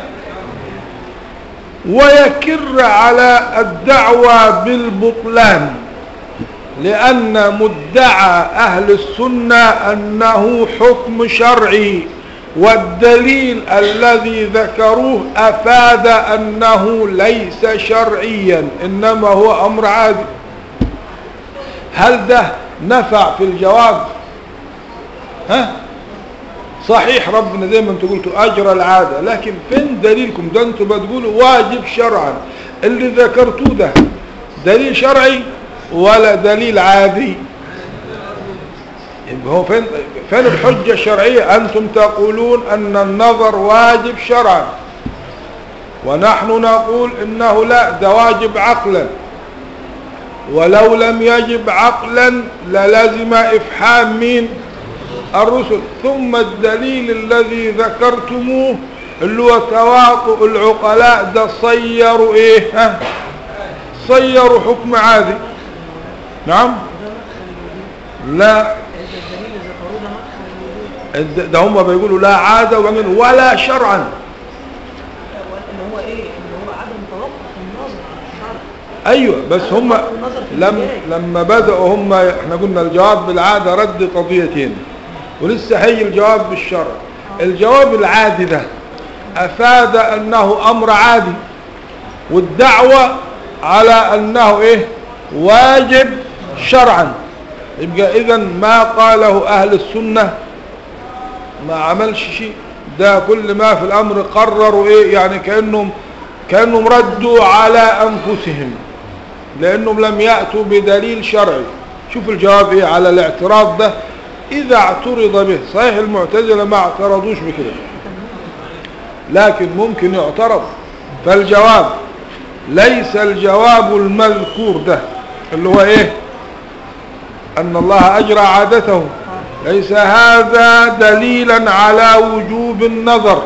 ويكر على الدعوى بالبطلان، لأن مدعى أهل السنة أنه حكم شرعي، والدليل الذي ذكروه أفاد أنه ليس شرعيا إنما هو أمر عادي. هل ده نفع في الجواب؟ ها؟ صحيح ربنا زي ما انتوا قلتوا أجرى العادة، لكن فين دليلكم؟ ده انتوا بتقولوا واجب شرعا. اللي ذكرتوه ده دليل شرعي ولا دليل عادي؟ يبقى هو فين فين الحجة الشرعية؟ أنتم تقولون أن النظر واجب شرعا، ونحن نقول إنه لا، ده واجب عقلا، ولو لم يجب عقلا للزم إفحام مين؟ الرسل. ثم الدليل الذي ذكرتموه اللي هو تواطؤ العقلاء ده صيروا ايه؟ ها؟ صيروا حكم عادي. نعم؟ لا، ده هم بيقولوا لا عادة ولا شرعا. اللي هو ايه؟ اللي هو عدم توقف النظر الشرع. ايوه، بس هم لم لما بدأوا هم، احنا قلنا الجواب بالعادة رد قضيتين، ولسه هي الجواب بالشرع. الجواب العادي ده افاد انه امر عادي، والدعوة على انه ايه؟ واجب شرعا. يبقى اذا ما قاله اهل السنة ما عملش شيء، ده كل ما في الامر قرروا ايه؟ يعني كأنهم كأنهم ردوا على انفسهم، لانهم لم يأتوا بدليل شرعي. شوف الجواب ايه على الاعتراض ده اذا اعترض به. صحيح المعتزلة ما اعترضوش بكده، لكن ممكن يعترض. فالجواب ليس الجواب المذكور ده اللي هو ايه؟ ان الله اجرى عادته، ليس هذا دليلا على وجوب النظر.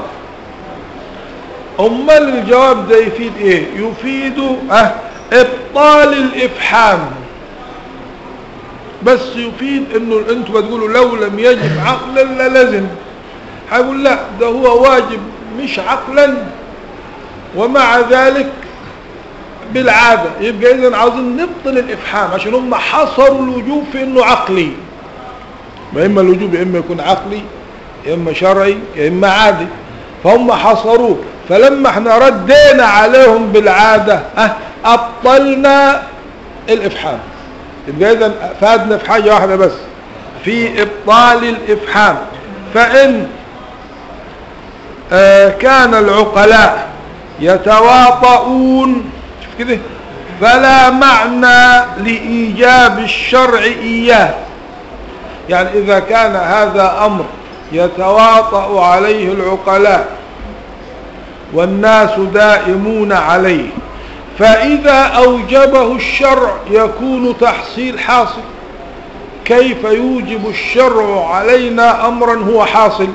امال الجواب ده يفيد ايه؟ يفيد اه ابطال الافحام، بس يفيد انه انتوا بتقولوا لو لم يجب عقلا للزم. هيقول لا، ده هو واجب مش عقلا ومع ذلك بالعادة. يبقى اذا عاوزين نبطل الافحام، عشان هم حصروا الوجوب في انه عقلي. ما اما الوجوب يا اما يكون عقلي يا اما شرعي يا اما عادي، فهم حصروه. فلما احنا ردينا عليهم بالعادة اه ابطلنا الافحام. يبقى اذا فادنا في حاجة واحدة بس، في ابطال الافحام. فان آه كان العقلاء يتواطؤون كده فلا معنى لإيجاب الشرع إياه. يعني إذا كان هذا أمر يتواطأ عليه العقلاء والناس دائمون عليه، فإذا أوجبه الشرع يكون تحصيل حاصل. كيف يوجب الشرع علينا أمرا هو حاصل؟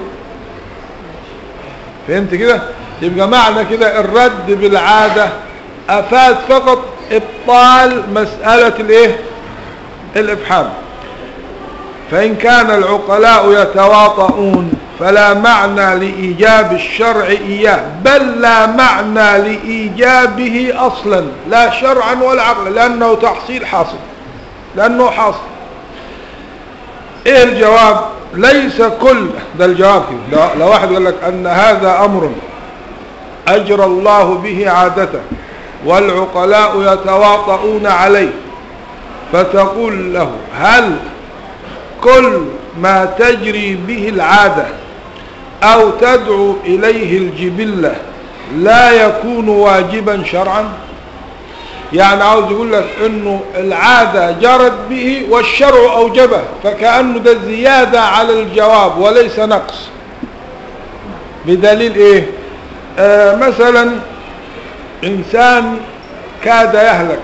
فهمت كده؟ يبقى معنى كده الرد بالعادة أفاد فقط إبطال مسألة الإيه؟ الإفحام. فإن كان العقلاء يتواطؤون فلا معنى لإيجاب الشرع إياه، بل لا معنى لإيجابه أصلا، لا شرعا ولا عقلا، لأنه تحصيل حاصل، لأنه حاصل. إيه الجواب؟ ليس كل ده الجواب كده. لو واحد قال لك أن هذا أمر أجرى الله به عادته والعقلاء يتواطؤون عليه، فتقول له هل كل ما تجري به العادة أو تدعو إليه الجبلة لا يكون واجبا شرعا؟ يعني عاوز يقول لك انه العادة جرت به والشرع اوجبه، فكأنه ده زيادة على الجواب وليس نقص. بدليل ايه؟ آه مثلا انسان كاد يهلك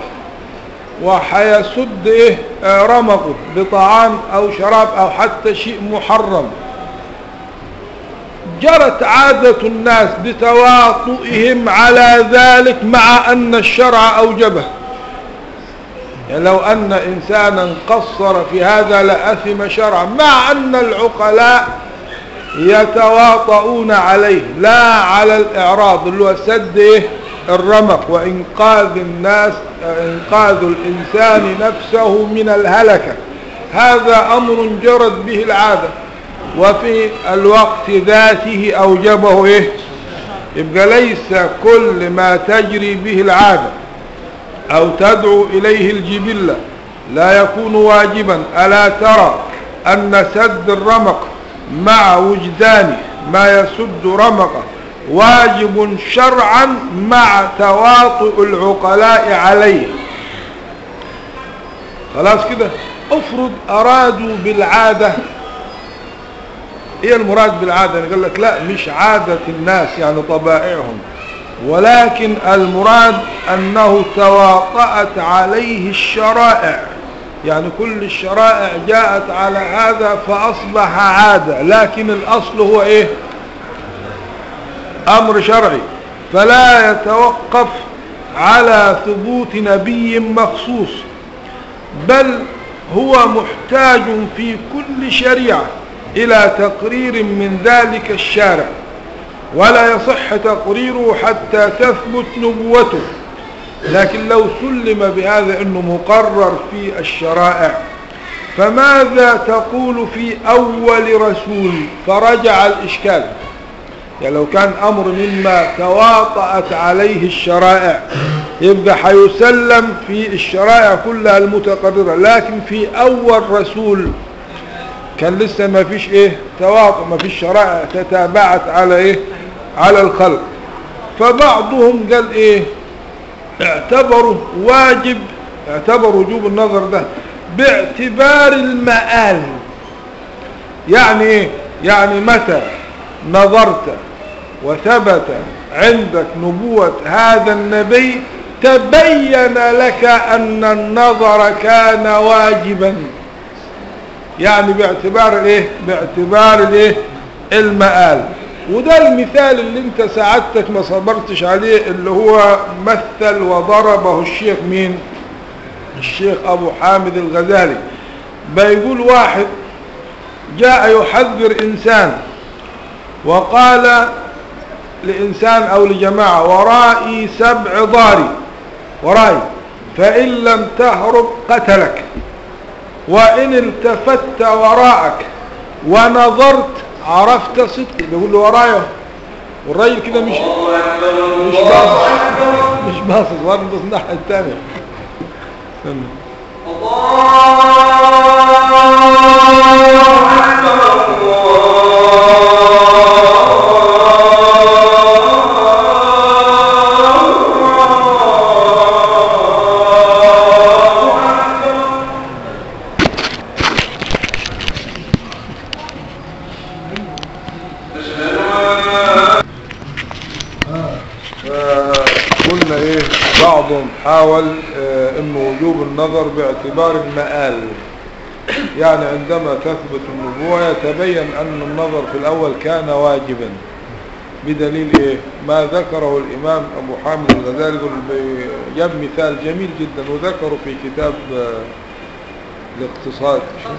وحيسد ايه آه رمقه بطعام او شراب او حتى شيء محرم، جرت عادة الناس بتواطؤهم على ذلك مع أن الشرع أوجبه. يعني لو أن إنسانا قصر في هذا لأثم شرعا، مع أن العقلاء يتواطؤون عليه، لا على الإعراض اللي هو سد إيه؟ الرمق وإنقاذ الناس، إنقاذ الإنسان نفسه من الهلكة. هذا أمر جرت به العادة وفي الوقت ذاته أوجبه إيه؟ يبقى ليس كل ما تجري به العادة أو تدعو إليه الجبلة لا يكون واجبا. ألا ترى أن سد الرمق مع وجدان ما يسد رمقه واجب شرعا مع تواطؤ العقلاء عليه. خلاص كده. افرض أرادوا بالعادة، ايه المراد بالعادة؟ قال لك لا، مش عادة الناس يعني طبائعهم، ولكن المراد أنه تواطأت عليه الشرائع، يعني كل الشرائع جاءت على هذا فأصبح عادة، لكن الأصل هو إيه؟ أمر شرعي، فلا يتوقف على ثبوت نبي مخصوص، بل هو محتاج في كل شريعة إلى تقرير من ذلك الشارع، ولا يصح تقريره حتى تثبت نبوته. لكن لو سلم بهذا أنه مقرر في الشرائع، فماذا تقول في أول رسول؟ فرجع الإشكال. يعني لو كان أمر مما تواطأت عليه الشرائع يبقى حيسلم في الشرائع كلها المتقررة، لكن في أول رسول كان لسه ما فيش إيه تواطؤ، ما فيش شرائع تتابعت على إيه على الخلق. فبعضهم قال إيه؟ اعتبروا واجب، اعتبروا وجوب النظر ده باعتبار المآل. يعني ايه؟ يعني متى نظرت وثبت عندك نبوة هذا النبي تبين لك أن النظر كان واجبا، يعني باعتبار الايه؟ باعتبار الايه؟ المآل. وده المثال اللي انت سعادتك ما صبرتش عليه، اللي هو مثل وضربه الشيخ مين؟ الشيخ أبو حامد الغزالي. بيقول واحد جاء يحذر إنسان وقال لإنسان أو لجماعة: ورائي سبع ضاري، ورائي، فإن لم تهرب قتلك، وإن التفت وراءك ونظرت عرفت صدقي. بيقول له ورايا، والراجل كده مش مش باصص مش باصص برضه الناحية الثانية. قلنا ايه؟ بعضهم حاول اه انه وجوب النظر باعتبار المآل، يعني عندما تثبت النبوة يتبين ان النظر في الاول كان واجبا، بدليل ايه؟ ما ذكره الامام ابو حامد الغزالي. جاب مثال جميل جدا وذكره في كتاب اه الاقتصاد.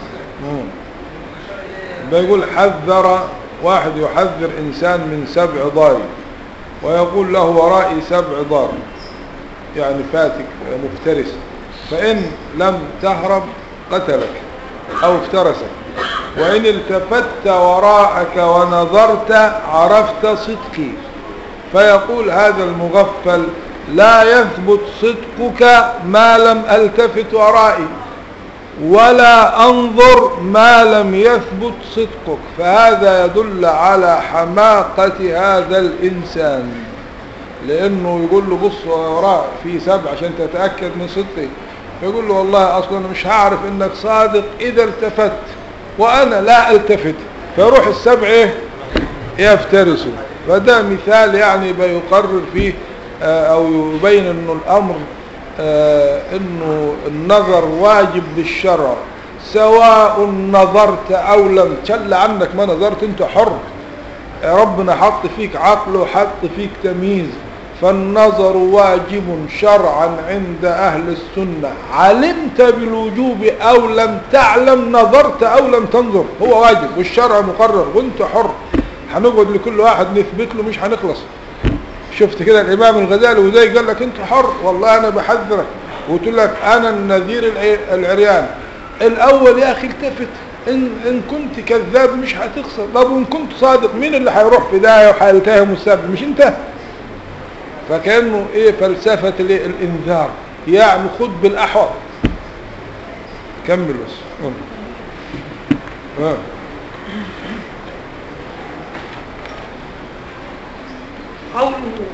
بيقول حذر واحد يحذر انسان من سبع ضاري ويقول له: ورائي سبع ضار، يعني فاتك مفترس، فإن لم تهرب قتلك أو افترسك، وإن التفت وراءك ونظرت عرفت صدقي. فيقول هذا المغفل: لا يثبت صدقك ما لم ألتفت ورائي، ولا أنظر ما لم يثبت صدقك. فهذا يدل على حماقة هذا الإنسان، لأنه يقول له: بص وراء في سبع عشان تتأكد من صدقي. فيقول له: والله أصلا مش هعرف إنك صادق إذا التفت، وأنا لا التفت. فيروح السبع إيه؟ يفترسوا. فده مثال يعني بيقرر فيه أو يبين إنه الأمر آه انه النظر واجب بالشرع، سواء نظرت او لم. تشل عنك ما نظرت، انت حر. ربنا حط فيك عقل وحط فيك تمييز، فالنظر واجب شرعا عند أهل السنة، علمت بالوجوب أو لم تعلم، نظرت أو لم تنظر، هو واجب والشرع مقرر وانت حر. هنقعد لكل واحد نثبت له مش هنخلص. شفت كده الإمام الغزالي وزي قال لك انت حر، والله أنا بحذرك وقلت لك أنا النذير العريان. الأول يا أخي التفت، إن, إن كنت كذاب مش هتخسر، طب وإن كنت صادق مين اللي هيروح في داهية وهيلتهم السبب؟ مش انت. فكأنه ايه فلسفة الانذار، يعني خد بالاحوط. كمل بس. اه قوله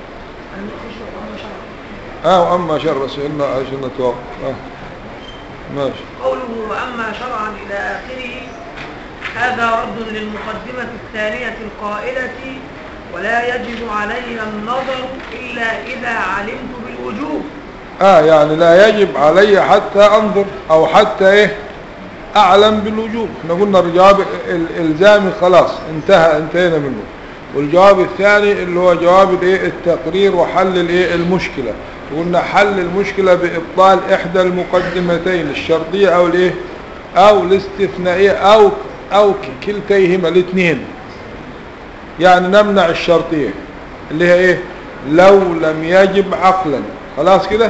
اه واما شرع سئلنا عشان نتوقف. اه ماشي. قوله واما شرعا الى اخره، هذا رد للمقدمة الثانية القائلة ولا يجب علي النظر إلا إذا علمت بالوجوب. آه يعني لا يجب علي حتى أنظر أو حتى إيه أعلم بالوجوب. احنا قلنا الجواب الإلزامي خلاص انتهى انتهينا منه، والجواب الثاني اللي هو جواب الايه التقرير وحل الايه المشكلة. قلنا حل المشكلة بإبطال إحدى المقدمتين الشرطية أو الايه أو الاستثنائية أو أو كلتيهما الاثنين. يعني نمنع الشرطية اللي هي ايه لو لم يجب عقلا، خلاص كده.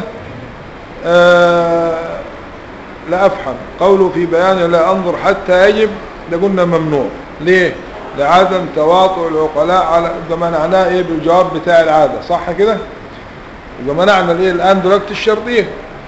آه لا أفهم قوله في بيان لا أنظر حتى يجب، ده قلنا ممنوع. ليه؟ لعدم تواطؤ العقلاء على ده منعناه ايه بالجواب بتاع العادة، صح كده؟ يبقى منعنا الايه الآن دلوقتي الشرطية.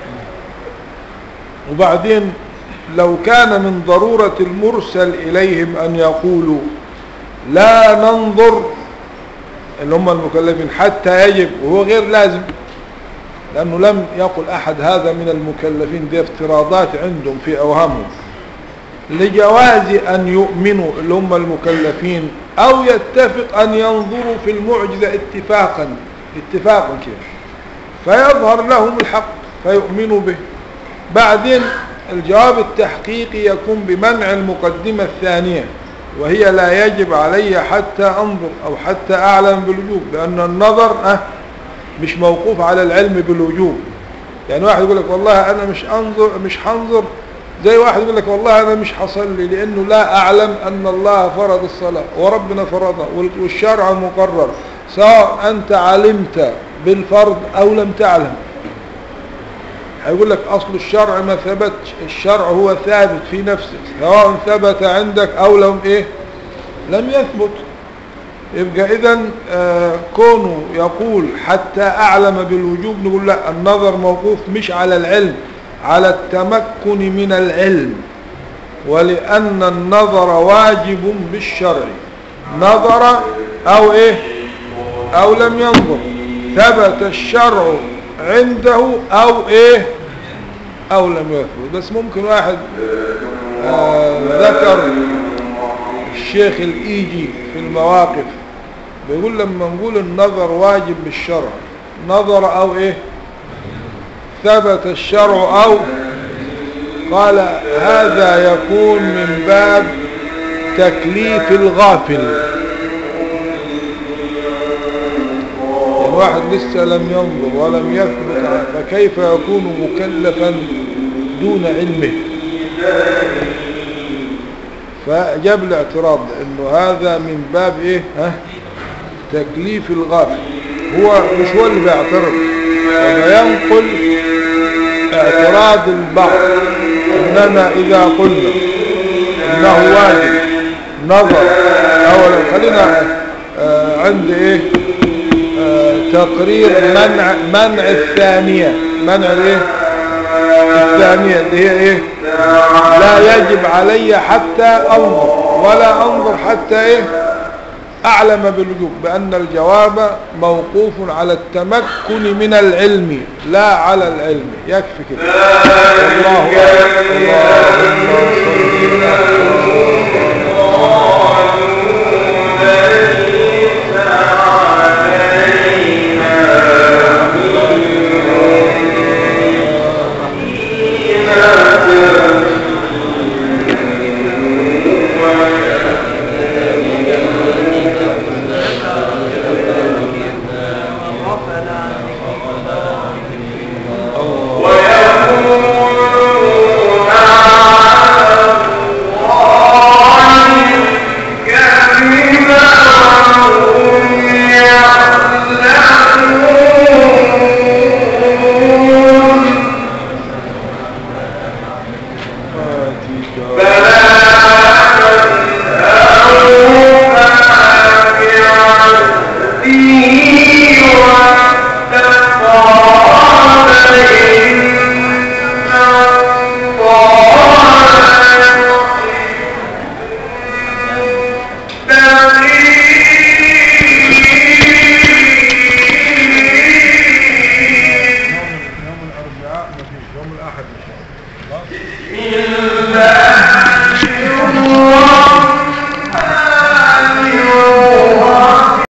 وبعدين لو كان من ضرورة المرسل إليهم أن يقولوا لا ننظر اللي هم المكلفين حتى يجب، وهو غير لازم، لأنه لم يقل أحد هذا من المكلفين، دي افتراضات عندهم في أوهامهم، لجواز أن يؤمنوا اللي هم المكلفين أو يتفق أن ينظروا في المعجزة اتفاقا اتفاقا كيف فيظهر لهم الحق فيؤمنوا به. بعدين الجواب التحقيقي يكون بمنع المقدمة الثانية وهي لا يجب علي حتى أنظر أو حتى أعلم بالوجوب، لأن النظر أه مش موقوف على العلم بالوجوب. يعني واحد يقول لك والله أنا مش أنظر مش هنظر، زي واحد يقول لك والله أنا مش هصلي لأنه لا أعلم أن الله فرض الصلاة وربنا فرضها والشرع مقرر، سواء أنت علمت بالفرض أو لم تعلم. هيقول لك أصل الشرع ما ثبتش، الشرع هو ثابت في نفسك سواء ثبت عندك أو لم إيه لم يثبت. يبقى إذن آه كونه يقول حتى أعلم بالوجوب، نقول لا، النظر موقوف مش على العلم، على التمكن من العلم، ولأن النظر واجب بالشرع، نظر أو إيه أو لم ينظر، ثبت الشرع عنده أو إيه أو لم يثبت. بس ممكن واحد آه ذكر الشيخ الإيجي في المواقف بيقول لما نقول النظر واجب بالشرع، نظر أو إيه ثبت الشرع أو، قال هذا يكون من باب تكليف الغافل. يعني واحد لسه لم ينظر ولم يثبت فكيف يكون مكلفا دون علمه؟ فجاب الاعتراض انه هذا من باب ايه ها تكليف الغافل. هو مش هو اللي بيعترض، وينقل اعتراض البعض اننا اذا قلنا انه واجب نظر اولا، خلينا آه عند ايه آه تقرير منع منع الثانية، منع الايه الثانية اللي هي ايه لا يجب علي حتى انظر ولا انظر حتى ايه اعلم بالوجوب، بان الجواب موقوف على التمكن من العلم لا على العلم. يكفي كده. الله أكبر. الله أكبر.